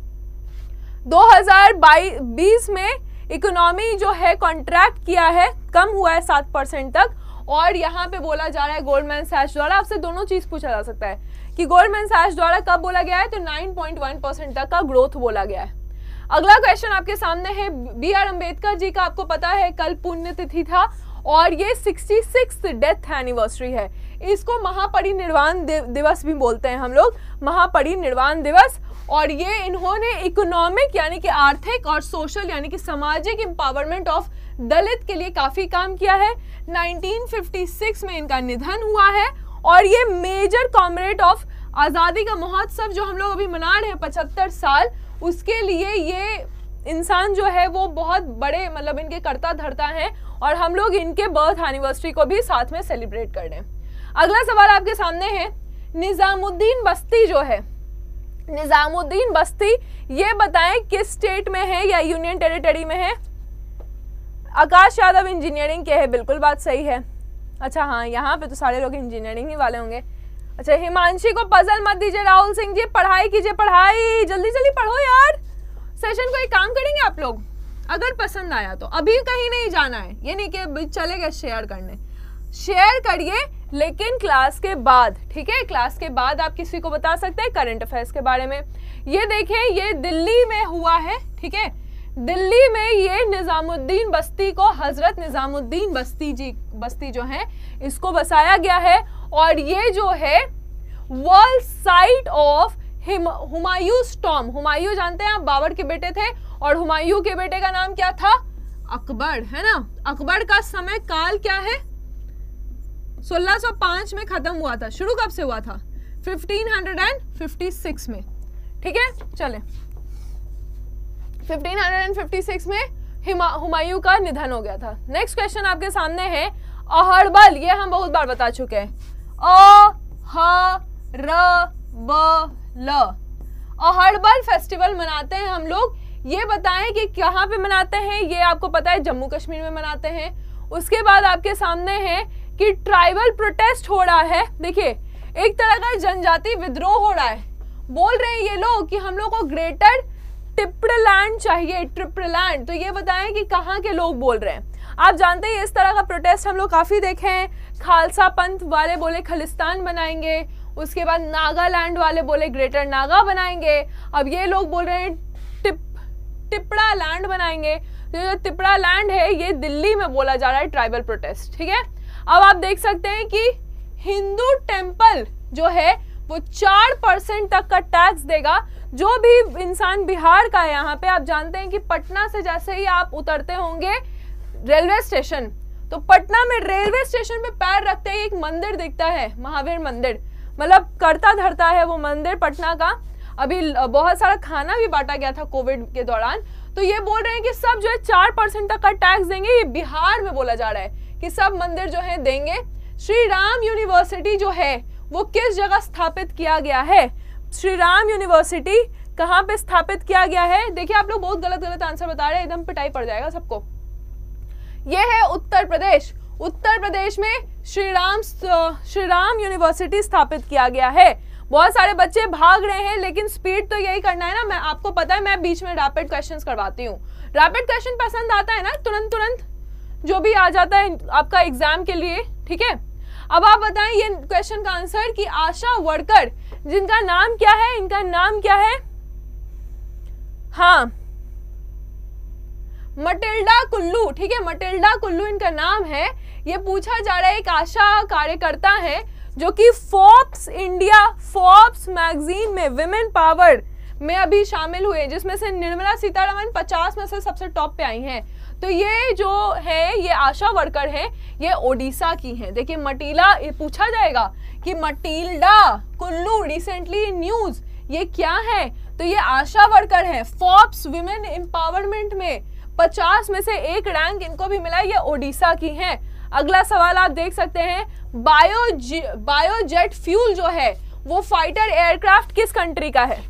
2020 में इकोनॉमी जो है कॉन्ट्रैक्ट किया है, कम हुआ है 7% तक। और यहाँ पे बोला जा रहा है गोल्डमैन सैश द्वारा, आपसे दोनों चीज पूछा जा सकता है कि गोल्डमैन सैश द्वारा कब बोला गया है, तो 9.1% तक का ग्रोथ बोला गया है। अगला क्वेश्चन आपके सामने है BR अम्बेडकर जी का। आपको पता है कल पुण्यतिथि था और ये 66th डेथ एनिवर्सरी है। इसको महापरिनिर्वाण दिवस भी बोलते हैं हम लोग, महापरिनिर्वाण दिवस। और ये इन्होंने इकोनॉमिक यानी कि आर्थिक और सोशल यानी कि सामाजिक एम्पावरमेंट ऑफ दलित के लिए काफी काम किया है। 1956 में इनका निधन हुआ है और ये मेजर कॉमरेड ऑफ आजादी का महोत्सव जो हम लोग अभी मना रहे हैं 75 साल, उसके लिए ये इंसान जो है वो बहुत बड़े मतलब इनके कर्ता धर्ता हैं और हम लोग इनके बर्थ एनिवर्सरी को भी साथ में सेलिब्रेट कर रहे हैं। अगला सवाल आपके सामने है, निजामुद्दीन बस्ती जो है, निजामुद्दीन बस्ती ये बताएं किस स्टेट में है या यूनियन टेरिटरी में है? आकाश यादव इंजीनियरिंग के है, बिल्कुल बात सही है। अच्छा हाँ, यहाँ पे तो सारे लोग इंजीनियरिंग ही वाले होंगे। अच्छा, हिमांशी को पजल मत दीजिए, राहुल सिंह जी पढ़ाई कीजिए, पढ़ाई जल्दी जल्दी पढ़ो यार। सेशन को एक काम करेंगे आप लोग, अगर पसंद आया तो अभी कहीं नहीं जाना है, ये नहीं कि चले गए शेयर करने, शेयर करिए लेकिन क्लास के बाद। ठीक है, क्लास के बाद आप किसी को बता सकते हैं करंट अफेयर्स के बारे में। ये देखें, ये दिल्ली में हुआ है। ठीक है, दिल्ली में ये निजामुद्दीन बस्ती को हजरत निजामुद्दीन बस्ती जो है इसको बसाया गया है। और ये जो है world site of Humayun's tomb, Humayun जानते हैं आप, बाबर के बेटे थे और हुमायूं के बेटे का नाम क्या था? अकबर, है ना। अकबर का समय काल क्या है? 1605 में खत्म हुआ था। शुरू कब से हुआ था? 1556 में। ठीक है, चले 1556 में हुमायूं का निधन हो गया था। नेक्स्ट क्वेश्चन आपके सामने है अहरबल, ये हम बहुत बार बता चुके हैं। अहरबल फेस्टिवल मनाते हैं हम लोग, ये बताएं कि कहाँ पे मनाते हैं? ये आपको पता है जम्मू कश्मीर में मनाते हैं। उसके बाद आपके सामने है कि ट्राइबल प्रोटेस्ट हो रहा है। देखिए, एक तरह का जनजाति विद्रोह हो रहा है। बोल रहे हैं ये लोग कि हम लोग को ग्रेटर ट्रिपलैंड चाहिए, ट्रिपलैंड। तो ये बताएं कि कहाँ के लोग बोल रहे हैं। आप जानते हैं इस तरह का प्रोटेस्ट हम लोग काफी देखे हैं। खालसा पंथ वाले बोले खालिस्तान बनाएंगे, उसके बाद नागालैंड वाले बोले ग्रेटर नागा बनाएंगे, अब ये लोग बोल रहे हैं टिपड़ा लैंड बनाएंगे। तो जो टिपड़ा लैंड है ये दिल्ली में बोला जा रहा है ट्राइबल प्रोटेस्ट। ठीक है, अब आप देख सकते हैं कि हिंदू टेम्पल जो है वो 4% तक का टैक्स देगा। जो भी इंसान बिहार का है, यहाँ पे आप जानते हैं कि पटना से जैसे ही आप उतरते होंगे रेलवे स्टेशन, तो पटना में रेलवे स्टेशन पे पैर रखते ही एक मंदिर दिखता है, महावीर मंदिर, मतलब करता धरता है वो मंदिर पटना का। अभी बहुत सारा खाना भी बांटा गया था कोविड के दौरान। तो ये बोल रहे हैं कि सब जो है 4% तक का टैक्स देंगे। ये बिहार में बोला जा रहा है कि सब मंदिर जो है देंगे। श्री राम यूनिवर्सिटी जो है वो किस जगह स्थापित किया गया है? श्री राम यूनिवर्सिटी कहाँ पे स्थापित किया गया है? देखिए आप लोग बहुत गलत गलत आंसर बता रहे हैं, एकदम पिटाई पड़ जाएगा सबको। ये है उत्तर प्रदेश। उत्तर प्रदेश में श्री राम यूनिवर्सिटी स्थापित किया गया है। बहुत सारे बच्चे भाग रहे हैं, लेकिन स्पीड तो यही करना है ना। मैं आपको पता है, मैं बीच में रैपिड क्वेश्चंस करवाती हूँ। रैपिड क्वेश्चन पसंद आता है ना, तुरंत तुरंत जो भी आ जाता है आपका एग्जाम के लिए, ठीक है। अब आप बताएं ये क्वेश्चन का आंसर कि आशा वर्कर जिनका नाम क्या है, इनका नाम क्या है? हाँ, मटिल्डा कुल्लू, ठीक है, मटिल्डा कुल्लू इनका नाम है। ये पूछा जा रहा है, एक आशा कार्यकर्ता है जो कि फोर्ब्स इंडिया, फोर्ब्स मैगजीन में विमेन पावर में अभी शामिल हुए, जिसमें से निर्मला सीतारमण 50 में से सबसे टॉप पे आई हैं। तो ये जो है ये आशा वर्कर है, ये ओडिशा की है। देखिए मटिला, ये पूछा जाएगा कि मटिल्डा कुल्लू रिसेंटली न्यूज, ये क्या है? तो ये आशा वर्कर है। फोर्ब्स विमेन एम्पावरमेंट में 50 में से एक रैंक इनको भी मिला है, ये ओडिशा की है। अगला सवाल आप देख सकते हैं, बायोजेट फ्यूल जो है वो फाइटर एयरक्राफ्ट किस कंट्री का है?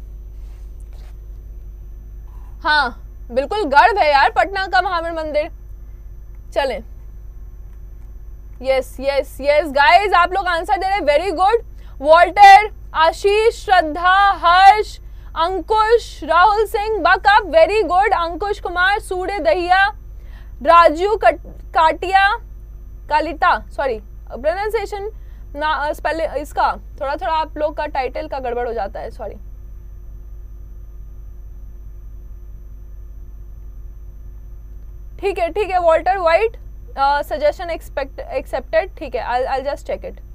हाँ बिल्कुल, गर्व है यार पटना का महावीर मंदिर। चलें, यस यस यस गाइस, आप लोग आंसर दे रहे हैं, very good. Walter, Ashish, Shraddha, Harsh, Ankush, Rahul Singh, buck up, very good. Ankush Kumar, Surya Dahiya, Raju Kalita, sorry pronunciation ना, स्पेलिंग इसका थोड़ा थोड़ा आप लोग का टाइटल का गड़बड़ हो जाता है, सॉरी। ठीक है वॉल्टर वाइट, सजेशन एक्सेप्टेड, ठीक है, I just check it.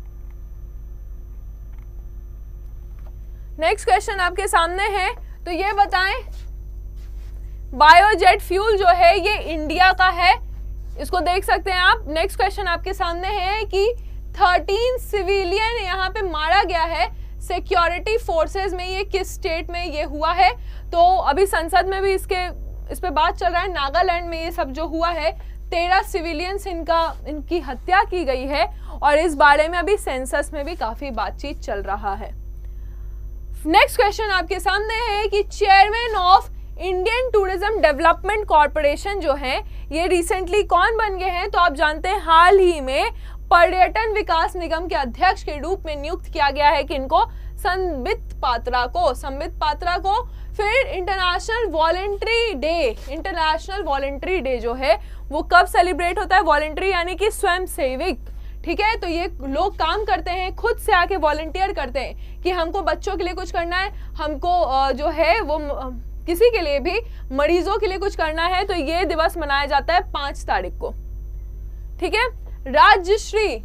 Next question आपके सामने है, तो ये बताएं बायोजेट फ्यूल जो है ये इंडिया का है, इसको देख सकते हैं आप। नेक्स्ट क्वेश्चन आपके सामने है कि 13 सिविलियन यहाँ पे मारा गया है सिक्योरिटी फोर्सेस में, ये किस स्टेट में ये हुआ है? तो अभी संसद में भी इस पे बात चल रहा है। नागालैंड में ये सब जो हुआ है, 13 सिविलियंस इनकी हत्या की गई है, और इस बारे में अभी सेंसस में भी काफी बातचीत चल रहा है। नेक्स्ट क्वेश्चन आपके सामने है कि chairman of Indian tourism development corporation जो है ये रिसेंटली कौन बन गए हैं? तो आप जानते हैं हाल ही में पर्यटन विकास निगम के अध्यक्ष के रूप में नियुक्त किया गया है कि इनको संबित पात्रा को। फिर इंटरनेशनल वॉलंटरी डे जो है वो कब सेलिब्रेट होता है? वॉलंटरी यानी कि स्वयं सेविक, ठीक है। तो ये लोग काम करते हैं, खुद से आके वॉलंटियर करते हैं कि हमको बच्चों के लिए कुछ करना है, हमको जो है वो किसी के लिए भी, मरीजों के लिए कुछ करना है। तो ये दिवस मनाया जाता है 5 तारीख को, ठीक है। राज्यश्री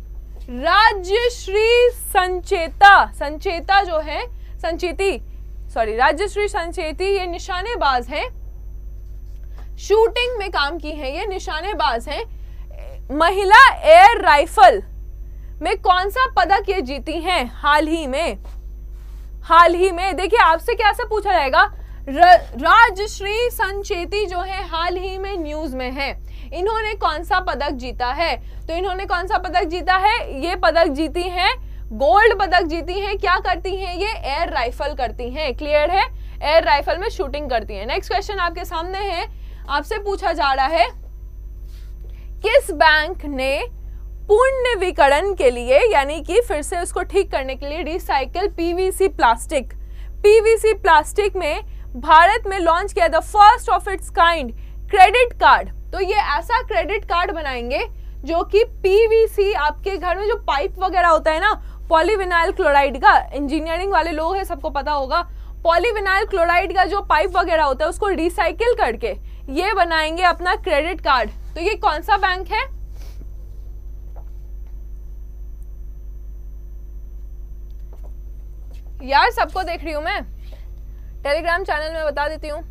संचेता जो है, राज्यश्री संचेती, ये निशानेबाज है, शूटिंग में काम की है, ये निशानेबाज है। महिला एयर राइफल में कौन सा पदक ये जीती हैं हाल ही में? देखिए आपसे कैसे पूछा जाएगा, राजश्री संचेती जो है हाल ही में न्यूज में है, इन्होंने कौन सा पदक जीता है? तो इन्होंने कौन सा पदक जीता है? ये पदक जीती हैं, गोल्ड पदक जीती हैं। क्या करती हैं ये? एयर राइफल करती हैं, क्लियर है, एयर राइफल में शूटिंग करती हैं। नेक्स्ट क्वेश्चन आपके सामने है, आपसे पूछा जा रहा है किस बैंक ने पुनर्विकरण के लिए, यानी कि फिर से उसको ठीक करने के लिए, रिसाइकल पीवीसी प्लास्टिक में भारत में लॉन्च किया the first of its kind credit card. तो ये ऐसा क्रेडिट कार्ड बनाएंगे जो कि पीवीसी, आपके घर में जो पाइप वगैरह होता है ना, पॉलीविनाइल क्लोराइड का, इंजीनियरिंग वाले लोग हैं सबको पता होगा, पॉलीविनाइल क्लोराइड का जो पाइप वगैरह होता है उसको रिसाइकिल करके ये बनाएंगे अपना क्रेडिट कार्ड। तो ये कौन सा बैंक है? यार सबको देख रही हूँ मैं, टेलीग्राम चैनल में बता देती हूँ।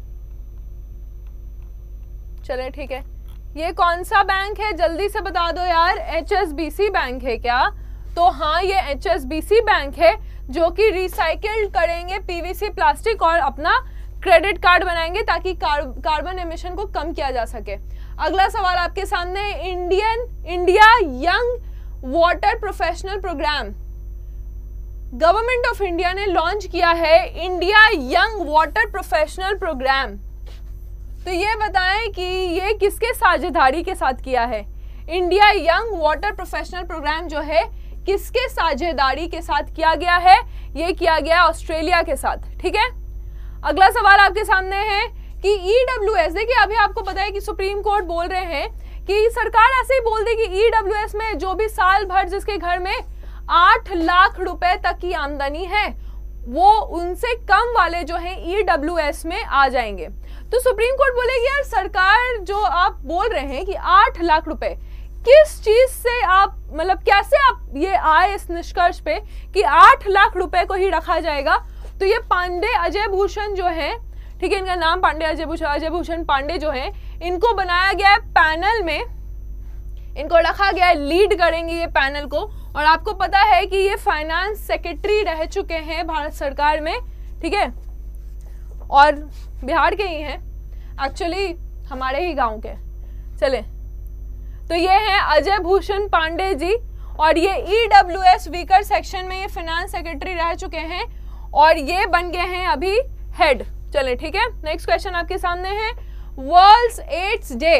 चले ठीक है, ये कौन सा बैंक है जल्दी से बता दो यार। HSBC बैंक है क्या? तो हाँ ये HSBC बैंक है जो कि रिसाइकिल करेंगे PVC प्लास्टिक और अपना क्रेडिट कार्ड बनाएंगे ताकि कार्बन एमिशन को कम किया जा सके। अगला सवाल आपके सामने, India young water professional programme. Government of India ने लॉन्च किया है India young water professional programme. तो ये बताएं कि ये किसके साझेदारी के साथ किया है? India young water professional programme जो है किसके साझेदारी के साथ किया गया है? ये किया गया ऑस्ट्रेलिया के साथ। ठीक है, अगला सवाल आपके सामने है कि EWS, देखिए अभी आपको पता है कि सुप्रीम कोर्ट बोल रहे हैं कि सरकार ऐसे ही बोल दी कि EWS में जो भी साल भर जिसके घर में 8 लाख रुपए तक की आमदनी है वो उनसे कम वाले जो हैं EWS में आ जाएंगे। तो सुप्रीम कोर्ट बोलेगी यार सरकार जो आप बोल रहे हैं कि 8 लाख रुपए, किस चीज से आप मतलब कैसे आप ये आए इस निष्कर्ष पे कि 8 लाख रुपए को ही रखा जाएगा? तो ये पांडे अजय भूषण जो है, ठीक है, इनका नाम पांडे अजय भूषण पांडे जो है, इनको बनाया गया है पैनल में, इनको रखा गया है, लीड करेंगे ये पैनल को। और आपको पता है कि ये फाइनेंस सेक्रेटरी रह चुके हैं भारत सरकार में, ठीक है, और बिहार के ही हैं, एक्चुअली हमारे ही गांव के। चले, तो ये हैं अजय भूषण पांडे जी और ये EWS वीकर सेक्शन में ये फाइनेंस सेक्रेटरी रह चुके हैं और ये बन गए हैं अभी हेड। चले ठीक है, नेक्स्ट क्वेश्चन आपके सामने है, world AIDS day.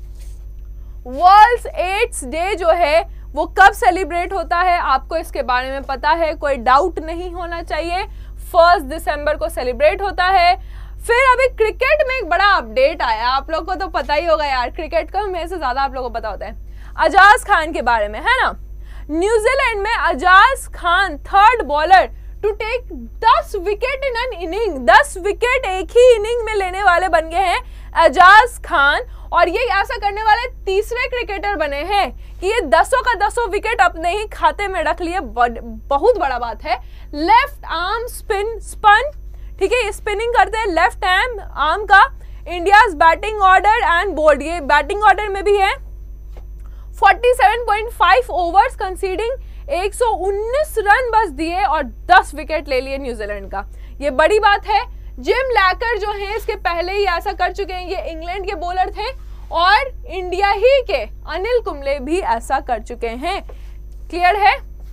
World AIDS day जो है वो कब सेलिब्रेट होता है? आपको इसके बारे में पता है, कोई डाउट नहीं होना चाहिए। 1 दिसंबर को सेलिब्रेट होता है। फिर अभी क्रिकेट में एक बड़ा अपडेट आया, आप लोग को तो पता ही होगा यार, क्रिकेट का मेरे से ज्यादा आप लोगों को पता होता है, अजाज खान के बारे में, है ना। न्यूजीलैंड में Ajaz Khan third bowler to take 10 wicket in an inning. 10 wicket एक ही इनिंग में लेने वाले बन गए हैं अजाज खान और ये ऐसा करने वाले तीसरे क्रिकेटर बने हैं कि ये 10 का 10 विकेट अपने ही खाते में रख लिए। बहुत बड़ा बात है। लेफ्ट आर्म स्पन, ठीक है, स्पिनिंग करते हैं लेफ्ट आर्म का। India's batting order and bowled, ये बैटिंग ऑर्डर में भी है। 47.5 ओवर्स कंसीडिंग 119 रन बस दिए और 10 विकेट ले लिए न्यूजीलैंड का, ये बड़ी बात है। जिम लैकर जो हैं इसके पहले ही ऐसा कर चुके हैं, ये इंग्लैंड के बॉलर थे और इंडिया ही के अनिल कुंबले भी ऐसा कर चुके हैं। क्लियर है।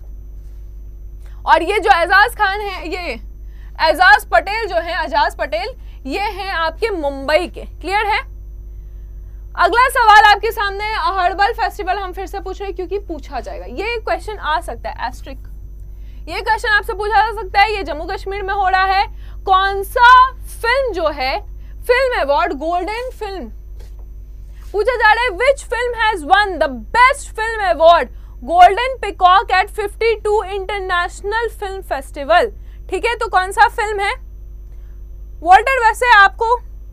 और ये जो एजाज खान है, ये एजाज पटेल जो है, एजाज पटेल, ये हैं आपके मुंबई के। क्लियर है। अगला सवाल आपके सामने है, हर्बल फेस्टिवल हम फिर से पूछ रहे हैं क्योंकि पूछा जाएगा, ये क्वेश्चन आ सकता है, एस्ट्रिक, ये क्वेश्चन आपसे पूछा जा सकता है। ये जम्मू कश्मीर में हो रहा है। कौन सा फिल्म जो है फिल्म अवार्ड गोल्डन फिल्म पूछा जा रहा है, which film has won the best film award golden peacock at 52 international film festival. ठीक है, तो कौन सा फिल्म है वॉल्टर? वैसे आपको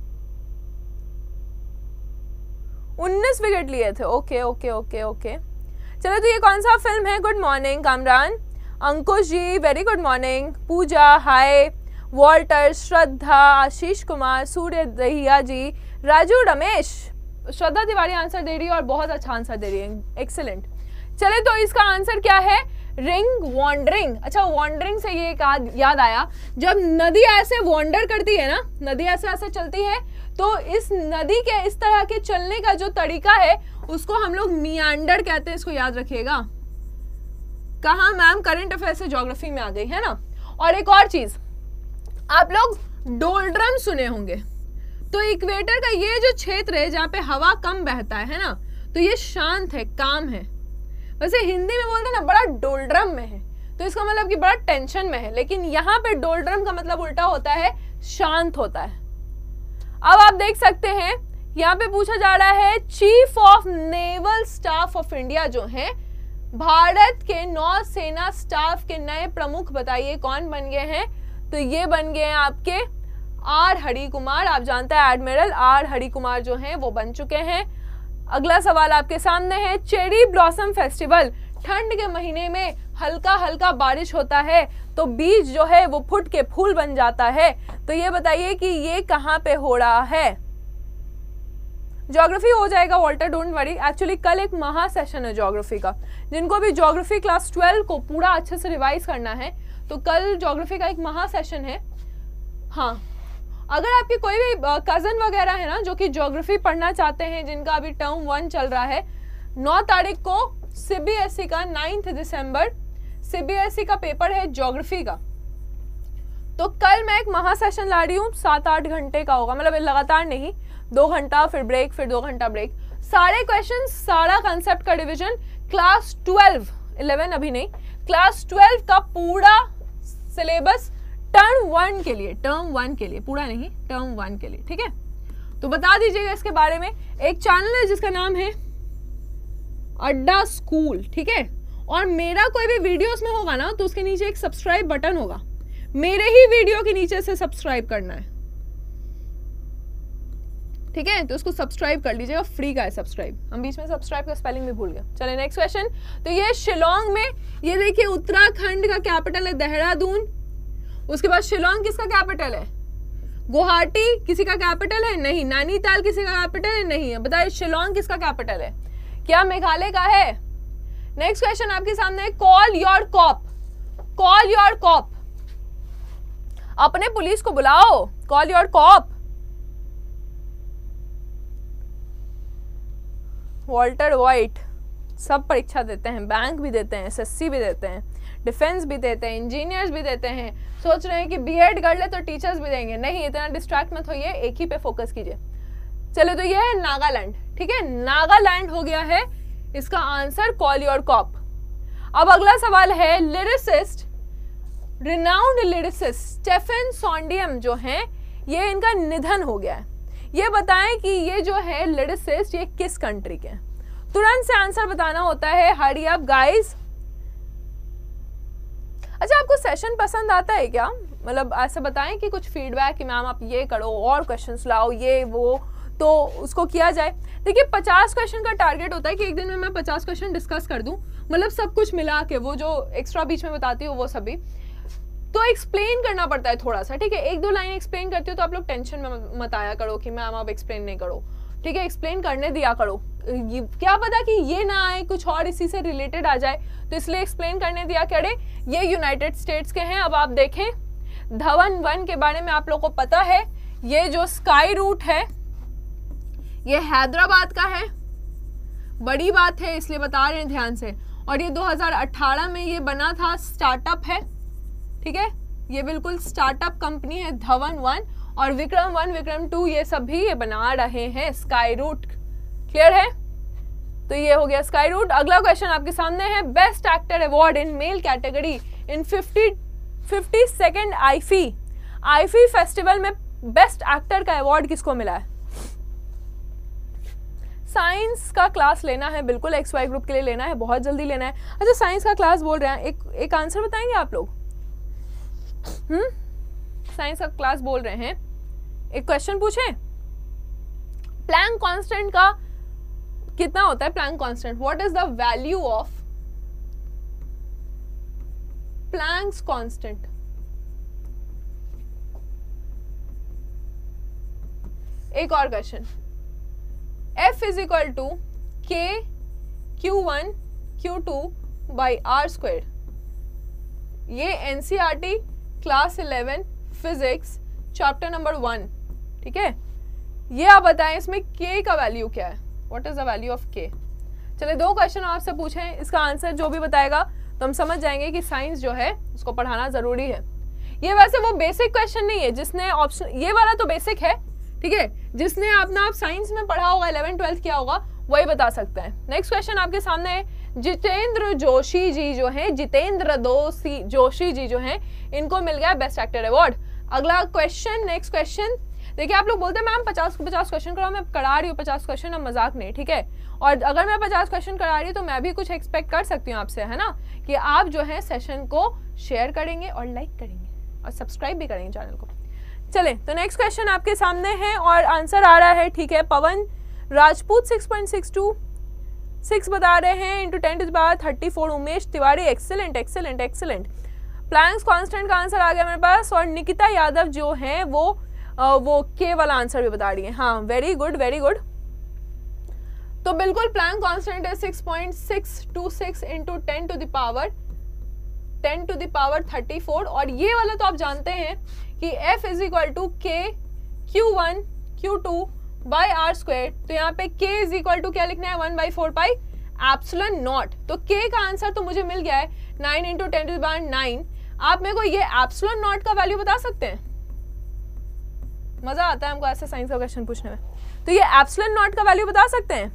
19 विकेट लिए थे। ओके ओके ओके ओके, चलो, तो ये कौन सा फिल्म है? Good morning Kamran, Ankush ji very good morning, Pooja hi, Walter, Shraddha, Ashish Kumar, Surya Dahiya ji, Raju, Ramesh, Shraddha Tiwari answer दे रही है और बहुत अच्छा आंसर दे रही है, एक्सीलेंट। चले, तो इसका आंसर क्या है? Ring wandering. अच्छा, वॉन्डरिंग से ये याद आया, जब नदी ऐसे वॉन्डर करती है ना, नदी ऐसे ऐसे चलती है, तो इस नदी के इस तरह के चलने का जो तरीका है उसको हम लोग मियांडर कहते हैं, इसको याद रखिएगा। कहा मैम? करंट अफेयर से ज्योग्राफी में आ गई है ना। और एक और चीज, आप लोग डोल्ड्रम सुने होंगे, तो इक्वेटर का ये जो क्षेत्र है जहाँ पे हवा कम बहता है ना, तो ये शांत है, काम है। वैसे हिंदी में बोलते हैं ना बड़ा डोल्ड्रम में है, तो इसका मतलब कि बड़ा टेंशन में है, लेकिन यहाँ पे डोल्ड्रम का मतलब उल्टा होता है, शांत होता है। अब आप देख सकते हैं यहाँ पे पूछा जा रहा है, chief of naval staff of India जो है, भारत के नौसेना स्टाफ के नए प्रमुख बताइए कौन बन गए हैं? तो ये बन गए हैं आपके आर हरि कुमार। आप जानते हैं एडमिरल आर हरि कुमार जो हैं वो बन चुके हैं। अगला सवाल आपके सामने है, चेरी ब्लॉसम फेस्टिवल ठंड के महीने में हल्का हल्का बारिश होता है तो बीज जो है वो फूट के फूल बन जाता है। तो ये बताइए कि ये कहाँ पे हो रहा है। ज्योग्राफी हो जाएगा वॉल्टर, डोंट वरी। एक्चुअली कल एक महा सेशन है ज्योग्राफी का, जिनको भी ज्योग्राफी क्लास 12 को पूरा अच्छे से रिवाइज करना है तो कल ज्योग्राफी का एक महा सेशन है। हाँ, अगर आपकी कोई भी कजन वगैरह है ना जो कि ज्योग्राफी पढ़ना चाहते हैं, जिनका अभी टर्म 1 चल रहा है, 9 तारीख को सीबीएसई का 9 दिसंबर सीबीएसई का पेपर है ज्योग्राफी का। तो कल मैं एक महा सेशन ला रही हूँ, 7-8 घंटे का होगा, मतलब लगातार नहीं, 2 घंटा फिर ब्रेक, फिर 2 घंटा ब्रेक। सारे क्वेश्चन, सारा कंसेप्ट का रिवीजन क्लास 12, 11 अभी नहीं, क्लास 12 का पूरा सिलेबस टर्म 1 के लिए, टर्म 1 के लिए, पूरा नहीं, टर्म 1 के लिए, ठीक है। तो बता दीजिएगा इसके बारे में। एक चैनल है जिसका नाम है अड्डा स्कूल, ठीक है। और मेरा कोई भी वीडियो उसमें होगा ना तो उसके नीचे एक सब्सक्राइब बटन होगा, मेरे ही वीडियो के नीचे से सब्सक्राइब करना है, ठीक है। तो उसको सब्सक्राइब कर लीजिएगा, फ्री का है सब्सक्राइब। हम बीच में सब्सक्राइब का स्पेलिंग भी भूल गए। चलिए नेक्स्ट क्वेश्चन। तो ये शिलोंग में, ये देखिए उत्तराखंड का कैपिटल है देहरादून। उसके बाद शिलोंग किसका कैपिटल है? गुवाहाटी किसी का कैपिटल है? नहीं। नैनीताल किसी का कैपिटल है? नहीं है। बताइए शिलोंग किसका कैपिटल है? क्या मेघालय का है? नेक्स्ट क्वेश्चन आपके सामने है, call your cop. Call your cop, अपने पुलिस को बुलाओ, call your cop. Walter White सब परीक्षा देते हैं, बैंक भी देते हैं, एसएससी भी देते हैं, डिफेंस भी देते हैं, इंजीनियर्स भी देते हैं। सोच रहे हैं कि बीएड कर ले तो टीचर्स भी देंगे, नहीं, इतना डिस्ट्रैक्ट मत होइए, एक ही पे फोकस कीजिए। चलो, तो ये है नागालैंड, ठीक है, नागालैंड हो गया है इसका आंसर, कॉल योर कॉप। अब अगला सवाल है, lyricist, renowned lyricist Stephen Sondheim जो हैं, ये इनका निधन हो गया है। ये बताएं कि ये जो है लिरिसिस्ट, ये किस कंट्री के हैं? तुरंत से आंसर बताना होता है, हरी अप गाइस। अच्छा, आपको सेशन पसंद आता है क्या? मतलब ऐसे बताएं कि कुछ फीडबैक कि मैम आप ये करो और क्वेश्चंस लाओ, ये वो, तो उसको किया जाए। देखिए 50 क्वेश्चन का टारगेट होता है कि एक दिन में मैं 50 क्वेश्चन डिस्कस कर दूं, मतलब सब कुछ मिला के, वो जो एक्स्ट्रा बीच में बताती हूँ वो सभी। तो एक्सप्लेन करना पड़ता है थोड़ा सा, ठीक है। 1-2 लाइन एक्सप्लेन करती हो तो आप लोग टेंशन में मत आया करो कि मैम आप एक्सप्लेन नहीं करो, ठीक है, एक्सप्लेन करने दिया करो। क्या पता कि ये ना आए, कुछ और इसी से रिलेटेड आ जाए, तो इसलिए एक्सप्लेन करने दिया करे। ये यूनाइटेड स्टेट्स के हैं। अब आप देखें धवन 1 के बारे में आप लोग को पता है, ये जो स्काई रूट है ये हैदराबाद का है, बड़ी बात है इसलिए बता रहे हैं ध्यान से। और ये 2018 में ये बना था, स्टार्टअप है, ठीक है, ये बिल्कुल स्टार्टअप कंपनी है धवन 1। और विक्रम 1, विक्रम 2 ये सब भी ये बना रहे हैं स्काई रूट। क्लियर है? तो ये हो गया स्काई रूट। अगला क्वेश्चन आपके सामने है, best actor award in male category in 52nd IFFI festival में बेस्ट एक्टर का अवार्ड किसको मिला है? साइंस का क्लास लेना है, बिल्कुल XY ग्रुप के लिए लेना है, बहुत जल्दी लेना है। अच्छा, साइंस का क्लास बोल रहे हैं, एक आंसर बताएंगे आप लोग? साइंस का क्लास बोल रहे हैं, एक क्वेश्चन पूछें, प्लैंक कांस्टेंट का कितना होता है? Planck constant, what is the value of Planck's constant? एक और question, F is equal to K Q1 Q2 by R²। ये NCERT class 11 physics chapter number 1, ठीक है। ये आप बताएं इसमें K का वैल्यू क्या है? What is the value of K? चलिए 2 क्वेश्चन आपसे पूछें, इसका आंसर जो भी बताएगा तो हम समझ जाएंगे कि साइंस जो है उसको पढ़ाना जरूरी है। ये वैसे वो बेसिक क्वेश्चन नहीं है, जिसने ऑप्शन, ये वाला तो बेसिक है, ठीक है, जिसने अपना आप साइंस में पढ़ा होगा, 11th-12th किया होगा, वही बता सकता है। नेक्स्ट क्वेश्चन आपके सामने है, जितेंद्र जोशी जी जो है, जितेंद्र जोशी जी जो है, इनको मिल गया बेस्ट एक्टर अवार्ड। अगला क्वेश्चन, नेक्स्ट क्वेश्चन देखिए, आप लोग बोलते हैं मैम 50 क्वेश्चन कराओ, मैं करा रही हूँ 50 क्वेश्चन, अब मजाक नहीं, ठीक है। और अगर मैं 50 क्वेश्चन करा रही हूँ तो मैं भी कुछ एक्सपेक्ट कर सकती हूँ आपसे, है ना, कि आप जो है सेशन को शेयर करेंगे और लाइक करेंगे और सब्सक्राइब भी करेंगे चैनल को। चले, तो नेक्स्ट क्वेश्चन आपके सामने है और आंसर आ रहा है, ठीक है, पवन राजपूत 6.62, 6 बता रहे हैं into 10 to the power 34 Umesh Tiwari, excellent excellent excellent. Planck's constant का आंसर आ गया मेरे पास, और निकिता यादव जो है वो के वाला आंसर भी बता रही है। हाँ वेरी गुड वेरी गुड। तो बिल्कुल प्लैंक कांस्टेंट है 6.626 इंटू 10 टू द पावर 34, और ये वाला तो आप जानते हैं कि F इज इक्वल टू के Q1 Q2 by are square. तो यहाँ पे K इज इक्वल टू क्या लिखना है 1/4 पाई एप्सिलॉन नॉट। तो K का आंसर तो मुझे मिल गया है 9 इंटू 10 टू द पावर 9। आप मेरे को ये एप्सिलॉन नॉट का वैल्यू बता सकते हैं? मजा आता है हमको ऐसे साइंस का क्वेश्चन पूछने में। तो ये एप्सिलॉन नॉट का वैल्यू बता सकते हैं?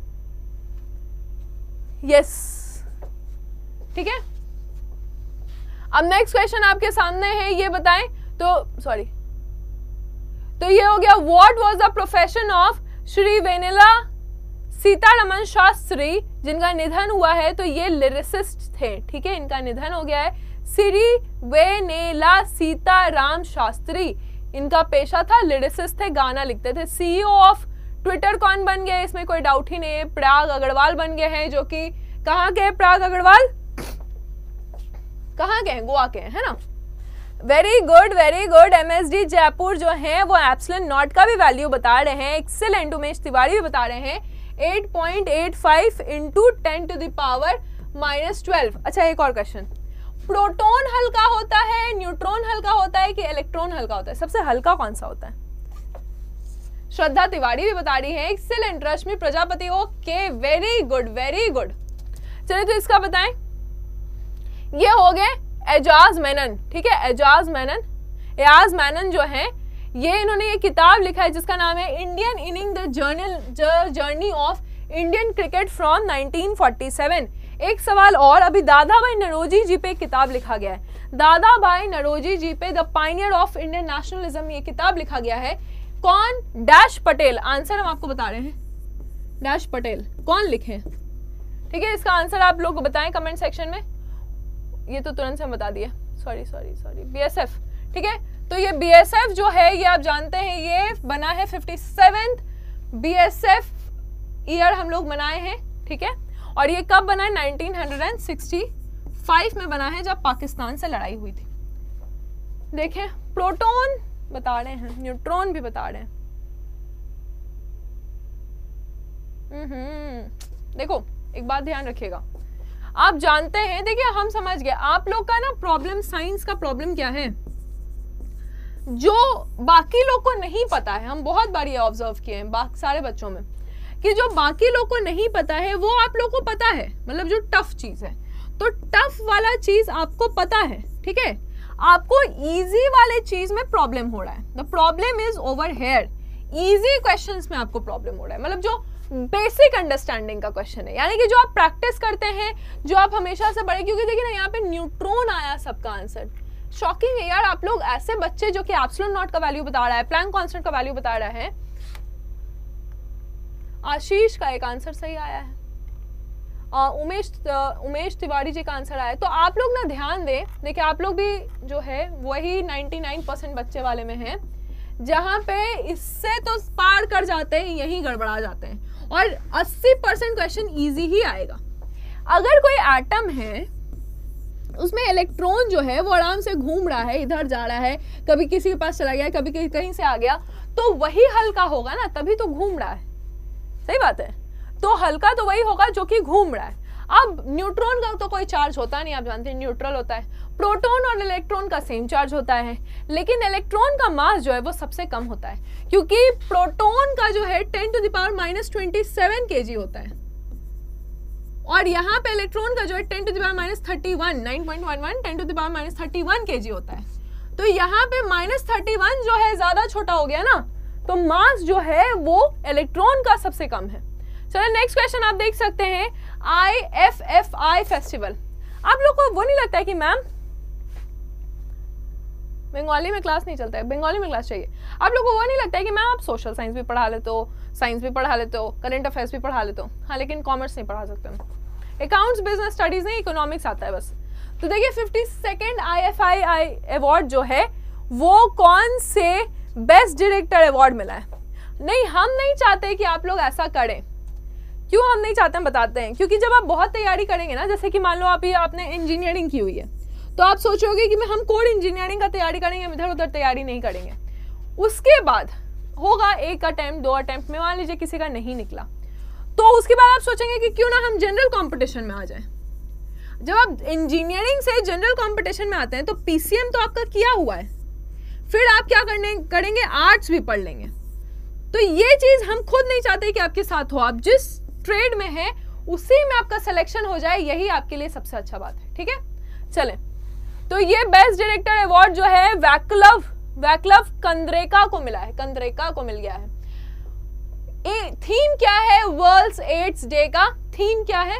यस ठीक है। अब नेक्स्ट क्वेश्चन आपके सामने है, ये बताएं तो सॉरी, तो ये हो गया what was the profession of Shri Vennela Sitaraman Shastri जिनका निधन हुआ है। तो ये लिरिसिस्ट थे, ठीक है, इनका निधन हो गया है। श्री वेनिला सीताराम शास्त्री, इनका पेशा था लिरिसिस्ट थे, गाना लिखते थे। सीईओ ऑफ ट्विटर कौन बन गए, इसमें कोई डाउट ही नहीं है, पराग अग्रवाल बन गए हैं, जो कि कहाँ के हैं पराग अग्रवाल, कहाँ के हैं, गोवा के हैं, है ना। Very good very good. MSD Jaipur जो है वो एप्सिलॉन नॉट का भी वैल्यू बता रहे हैं, एक्सेलेंट। उमेश तिवारी भी बता रहे हैं 8.85 इंटू 10 टू द पावर -12। अच्छा एक और क्वेश्चन, प्रोटॉन हल्का होता है, न्यूट्रॉन हल्का होता है कि इलेक्ट्रॉन हल्का होता है? सबसे हल्का कौन सा होता है? श्रद्धा तिवारी भी बता रही है, excellent. Rashmi Prajapati, okay very good very good. चलिए तो इसका बताएं, ये हो गए एजाज मेनन, ठीक है, एजाज मेनन जो है ये इन्होंने ये किताब लिखा है जिसका नाम है Indian inning the journey of Indian cricket from 1947। एक सवाल और, अभी दादा भाई नरोजी जी पे किताब लिखा गया है, दादा भाई नरोजी जी पे the pioneer of Indian nationalism, ये किताब लिखा गया है। कौन? डैश पटेल। आंसर हम आपको बता रहे हैं, डैश पटेल कौन लिखे, ठीक है। इसका आंसर आप लोग बताएं कमेंट सेक्शन में। ये तो तुरंत से हम बता दिए, सॉरी बीएसएफ, ठीक है। तो ये बीएसएफ जो है ये आप जानते हैं ये बना है 57th बीएसएफ ईयर हम लोग मनाए हैं, ठीक है। और ये कब बना है? 1965 में बना है, जब पाकिस्तान से लड़ाई हुई थी। देखें प्रोटॉन बता रहे हैं, न्यूट्रॉन भी बता रहे हैं। देखो एक बात ध्यान रखिएगा, आप जानते हैं, देखिए हम समझ गए आप लोग का ना प्रॉब्लम, साइंस का प्रॉब्लम क्या है, जो बाकी लोग को नहीं पता है। हम बहुत बार ये ऑब्जर्व किए हैं सारे बच्चों में कि जो बाकी लोग को नहीं पता है वो आप लोग को पता है, मतलब जो टफ चीज है, तो टफ वाला चीज आपको पता है, ठीक है। आपको इजी वाले चीज में प्रॉब्लम हो रहा है, the problem is over here. Easy questions में आपको प्रॉब्लम हो रहा है, मतलब जो बेसिक अंडरस्टैंडिंग का क्वेश्चन है, यानी कि जो आप प्रैक्टिस करते हैं, जो आप हमेशा से बड़े, क्योंकि देखिए ना यहाँ पे न्यूट्रॉन आया सबका आंसर। शॉकिंग है यार, आप लोग ऐसे बच्चे जो कि एप्सिलॉन नॉट का वैल्यू बता रहा है, प्लैंक कांस्टेंट का वैल्यू बता रहा है। आशीष का एक आंसर सही आया है, उमेश तिवारी जी का आंसर आया है। तो आप लोग ना ध्यान दें, देखिए आप लोग भी जो है वही 99% बच्चे वाले में हैं, जहां पे इससे तो पार कर जाते हैं, यही गड़बड़ा जाते हैं, और 80% क्वेश्चन इजी ही आएगा। अगर कोई एटम है उसमें इलेक्ट्रॉन जो है वो आराम से घूम रहा है, इधर जा रहा है, कभी किसी के पास चला गया, कभी कहीं से आ गया, तो वही हल्का होगा ना, तभी तो घूम रहा है, सही बात है। तो हल्का तो वही होगा जो कि घूम रहा है। अब न्यूट्रॉन का तो कोई चार्ज होता नहीं, आप जानते हैं न्यूट्रल होता है। प्रोटॉन और इलेक्ट्रॉन का सेम चार्ज होता है, लेकिन इलेक्ट्रॉन का मास जो है वो सबसे कम होता है, क्योंकि प्रोटॉन का जो है 10 टू द पावर -27 kg होता है, और यहाँ पे इलेक्ट्रॉन का जो है 10 to the power -31 9.11 10 to the power -31 kg होता है। तो यहाँ पे -31 जो है ज्यादा छोटा हो गया ना, तो मास जो है वो इलेक्ट्रॉन का सबसे कम है। चलो नेक्स्ट क्वेश्चन आप देख सकते हैं, IFFI फेस्टिवल। आप लोग को वो नहीं लगता है कि मैम बंगाली में क्लास नहीं चलता है, बंगाली में क्लास चाहिए। आप लोग को वो नहीं लगता है कि मैम आप सोशल साइंस भी पढ़ा लेते हो, साइंस भी पढ़ा लेते हो, करंट अफेयर्स भी पढ़ा लेते हो, हाँ लेकिन कॉमर्स नहीं पढ़ा सकते हो, अकाउंट्स बिजनेस स्टडीज नहीं, इकोनॉमिक्स आता है बस। तो देखिए 52nd IFFI अवार्ड जो है वो कौन से बेस्ट डायरेक्टर अवार्ड मिला है। नहीं, हम नहीं चाहते कि आप लोग ऐसा करें, क्यों हम नहीं चाहते, हम बताते हैं। क्योंकि जब आप बहुत तैयारी करेंगे ना, जैसे कि मान लो आप ये आपने इंजीनियरिंग की हुई है, तो आप सोचोगे कि हम कोड इंजीनियरिंग का तैयारी करेंगे, इधर उधर तैयारी नहीं करेंगे। उसके बाद होगा एक अटेम्प्ट, 2 अटेम्प्ट में, मान लीजिए किसी का नहीं निकला, तो उसके बाद आप सोचेंगे कि क्यों ना हम जनरल कंपटीशन में आ जाएं। जब आप इंजीनियरिंग से जनरल कंपटीशन में आते हैं तो पीसीएम तो आपका किया हुआ है, फिर आप क्या करेंगे, आर्ट्स भी पढ़ लेंगे। तो ये चीज हम खुद नहीं चाहते कि आपके साथ हो। आप जिस ट्रेड में है उसी में आपका सिलेक्शन हो जाए, यही आपके लिए सबसे अच्छा बात है। ठीक है, चले। तो ये बेस्ट डायरेक्टर अवार्ड जो है वैक्लव कंद्रेका को मिला है, कंद्रेका को मिल गया है। थीम क्या है वर्ल्ड एड्स डे का? थीम क्या है?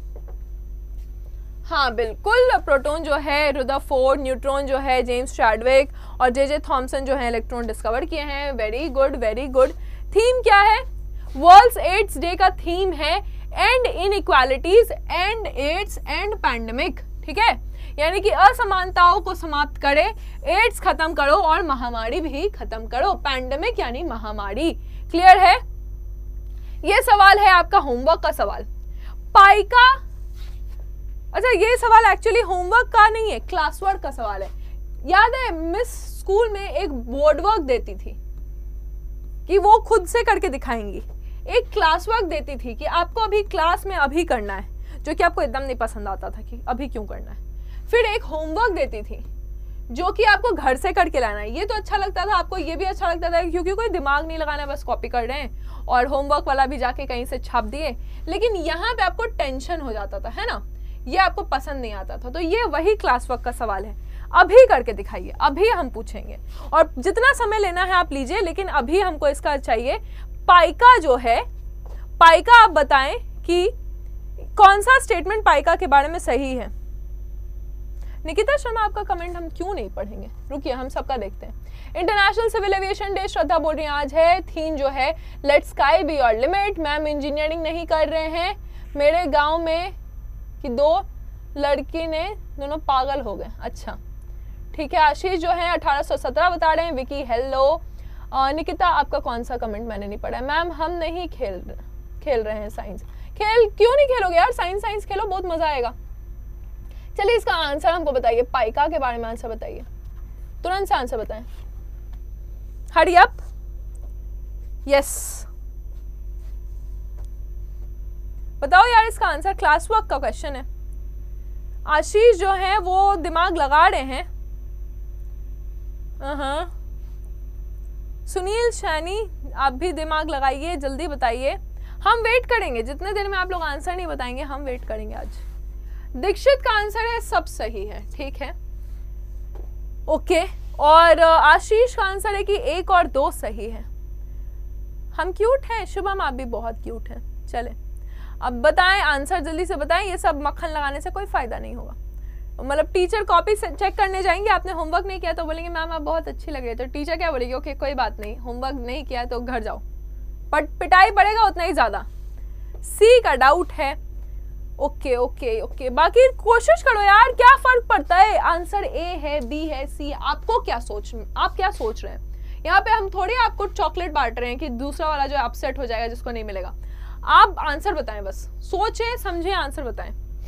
हाँ बिल्कुल, प्रोटॉन जो है रुदरफोर्ड, न्यूट्रॉन जो है जेम्स चैडविक और जे थॉमसन जो है इलेक्ट्रॉन डिस्कवर किए हैं। Very good very good. Theme क्या है? वर्ल्ड एड्स डे का थीम है end inequalities end AIDS end pandemic. ठीक है, यानी कि असमानताओं को समाप्त करे, एड्स खत्म करो और महामारी भी खत्म करो। पैंडेमिक यानी महामारी। क्लियर है? ये सवाल है आपका होमवर्क का सवाल। पाइका, अच्छा ये सवाल एक्चुअली होमवर्क का नहीं है, क्लास वर्क का सवाल है। याद है मिस स्कूल में एक बोर्ड वर्क देती थी कि वो खुद से करके दिखाएंगी, एक क्लास वर्क देती थी कि आपको अभी क्लास में अभी करना है, जो कि आपको एकदम नहीं पसंद आता था कि अभी क्यों करना है। फिर एक होमवर्क देती थी जो कि आपको घर से करके लाना है। ये तो अच्छा लगता था आपको, ये भी अच्छा लगता था क्योंकि कोई दिमाग नहीं लगाना, बस कॉपी कर रहे हैं और होमवर्क वाला भी जाके कहीं से छाप दिए। लेकिन यहाँ पे आपको टेंशन हो जाता था, है ना, ये आपको पसंद नहीं आता था। तो ये वही क्लास वर्क का सवाल है, अभी करके दिखाइए, अभी हम पूछेंगे और जितना समय लेना है आप लीजिए, लेकिन अभी हमको इसका चाहिए। पाइका जो है, पाइका आप बताएं कि कौन सा स्टेटमेंट पाइका के बारे में सही है। निकिता शर्मा आपका कमेंट हम क्यों नहीं पढ़ेंगे, रुकिए हम सबका देखते हैं। International civil aviation day Shraddha बोल रही है आज है। थीम जो है let sky be your limit. Ma'am engineering नहीं कर रहे हैं, मेरे गांव में कि 2 लड़की ने दोनों पागल हो गए। अच्छा ठीक है। आशीष जो है 1817 बता रहे हैं। विकी हेलो। निकिता आपका कौन सा कमेंट मैंने नहीं पढ़ा है। मैम हम नहीं खेल रहे हैं साइंस। क्यों नहीं खेलोगे यार, साइंस खेलो, बहुत मजा आएगा। चलिए इसका आंसर हमको बताइए, पाइका के बारे में आंसर बताइए, तुरंत से आंसर बताएं। Hurry up. यस बताओ यार इसका आंसर, क्लास वर्क का क्वेश्चन है। आशीष जो है वो दिमाग लगा रहे हैं। सुनील शैनी आप भी दिमाग लगाइए, जल्दी बताइए, हम वेट करेंगे। जितने देर में आप लोग आंसर नहीं बताएंगे हम वेट करेंगे आज। दीक्षित का आंसर है सब सही है, ठीक है ओके। और आशीष का आंसर है कि 1 और 2 सही है। हम क्यूट हैं, शुभम आप भी बहुत क्यूट हैं। चले अब बताएं आंसर, जल्दी से बताएं, ये सब मक्खन लगाने से कोई फायदा नहीं होगा। मतलब टीचर कॉपी चेक करने जाएंगे, आपने होमवर्क नहीं किया तो बोलेंगे मैम आप बहुत अच्छी लग रही है, तो टीचर क्या बोलेगी, ओके कोई बात नहीं, होमवर्क नहीं किया तो घर जाओ, पिटाई पड़ेगा उतना ही ज्यादा। सी का डाउट है। ओके ओके ओके, बाकी कोशिश करो यार, क्या फर्क पड़ता है, आंसर ए है, बी है, सी, आपको क्या आप क्या सोच रहे हैं। यहाँ पे हम थोड़ी आपको चॉकलेट बांट रहे हैं कि दूसरा वाला जो अपसेट हो जाएगा जिसको नहीं मिलेगा। आप आंसर बताएं, बस सोचें समझें आंसर बताएं,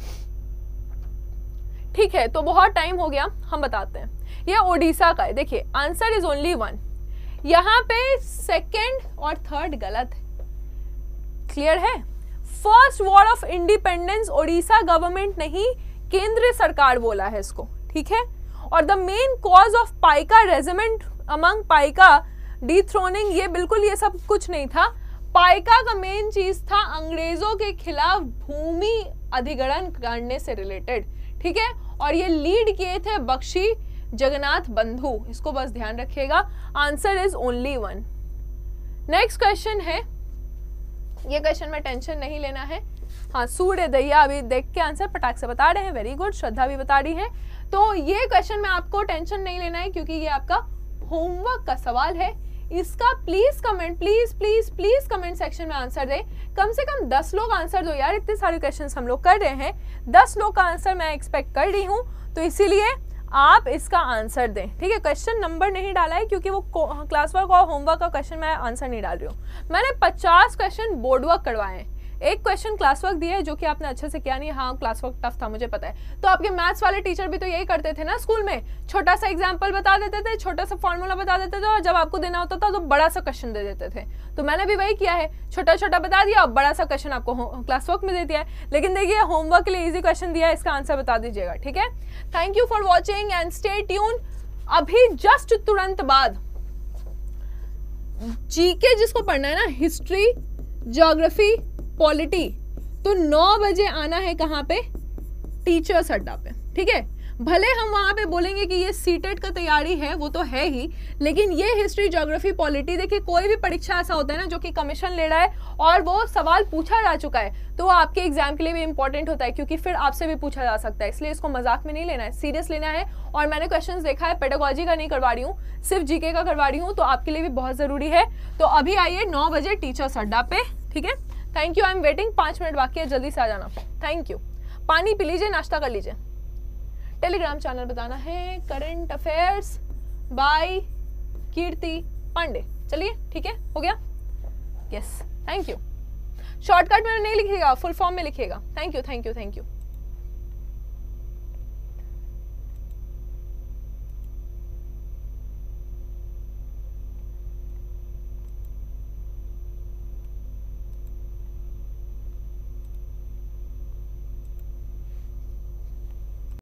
ठीक है। तो बहुत टाइम हो गया, हम बताते हैं। ये ओडिशा का है, देखिए आंसर इज ओनली 1। यहाँ पे 2nd और 3rd गलत है, क्लियर है। First war of independence Odisha government नहीं, केंद्र सरकार बोला है इसको, ठीक है। और the main cause of Paika regiment among Paika dethroning, ये बिल्कुल ये सब कुछ नहीं था। पाइका का मेन चीज था अंग्रेजों के खिलाफ भूमि अधिग्रहण करने से रिलेटेड, ठीक है। और ये लीड किए थे बख्शी जगन्नाथ बंधु, इसको बस ध्यान रखिएगा। Answer is only 1। Next question है, ये क्वेश्चन में टेंशन नहीं लेना है। हाँ सूर्य दैया अभी देख के आंसर पटाख से बता रहे हैं, वेरी गुड। श्रद्धा भी बता रही है। तो ये क्वेश्चन में आपको टेंशन नहीं लेना है क्योंकि ये आपका होमवर्क का सवाल है। इसका please comment, please comment section में आंसर दे। कम से कम 10 लोग आंसर दो यार, इतने सारे क्वेश्चंस हम लोग कर रहे हैं, 10 लोग का आंसर मैं एक्सपेक्ट कर रही हूँ, तो इसीलिए आप इसका आंसर दें, ठीक है। क्वेश्चन नंबर नहीं डाला है क्योंकि वो क्लास वर्क और होमवर्क का क्वेश्चन मैं आंसर नहीं डाल रही हूँ। मैंने 50 क्वेश्चन बोर्ड वर्क करवाए हैं, एक क्वेश्चन क्लास वर्क दिया है जो कि आपने अच्छे से किया नहीं, हाँ क्लास वर्क टफ था मुझे पता है। तो आपके मैथ्स वाले टीचर भी तो यही करते थे ना स्कूल में, छोटा सा एग्जांपल बता देते थे, छोटा सा फॉर्मूला बता देते थे, और जब आपको देना होता था तो बड़ा सा क्वेश्चन दे देते थे। तो मैंने भी वही किया है, छोटा छोटा बता दिया और बड़ा सा क्वेश्चन आपको क्लास वर्क में दे दिया है। लेकिन देखिए होमवर्क के लिए इजी क्वेश्चन दिया है, इसका आंसर बता दीजिएगा, ठीक है। Thank you for watching and stay tune. अभी जस्ट तुरंत बाद जीके जिसको पढ़ना है ना, हिस्ट्री, ज्योग्राफी, पॉलिटी, तो 9 बजे आना है कहाँ पे, टीचर्स अड्डा पे, ठीक है। भले हम वहां पे बोलेंगे कि ये सीटेट का तैयारी है, वो तो है ही, लेकिन ये हिस्ट्री, ज्योग्राफी, पॉलिटी, देखिए कोई भी परीक्षा ऐसा होता है ना जो कि कमीशन ले रहा है और वो सवाल पूछा जा चुका है, तो वो आपके एग्जाम के लिए भी इंपॉर्टेंट होता है, क्योंकि फिर आपसे भी पूछा जा सकता है। इसलिए इसको मजाक में नहीं लेना है, सीरियस लेना है। और मैंने क्वेश्चंस देखा है, पेडागोजी का नहीं करवा रही हूँ, सिर्फ जीके का करवा रही हूँ, तो आपके लिए भी बहुत जरूरी है। तो अभी आइए 9 बजे टीचर्स अड्डा पे, ठीक है। Thank you, I am waiting, 5 minute बाकी है, जल्दी से आ जाना। Thank you. पानी पी लीजिए, नाश्ता कर लीजिए। टेलीग्राम चैनल बताना है current affairs by Kirti Pandey. चलिए ठीक है, हो गया, यस, थैंक यू। शॉर्टकट में नहीं लिखिएगा, फुल फॉर्म में लिखिएगा। Thank you thank you thank you.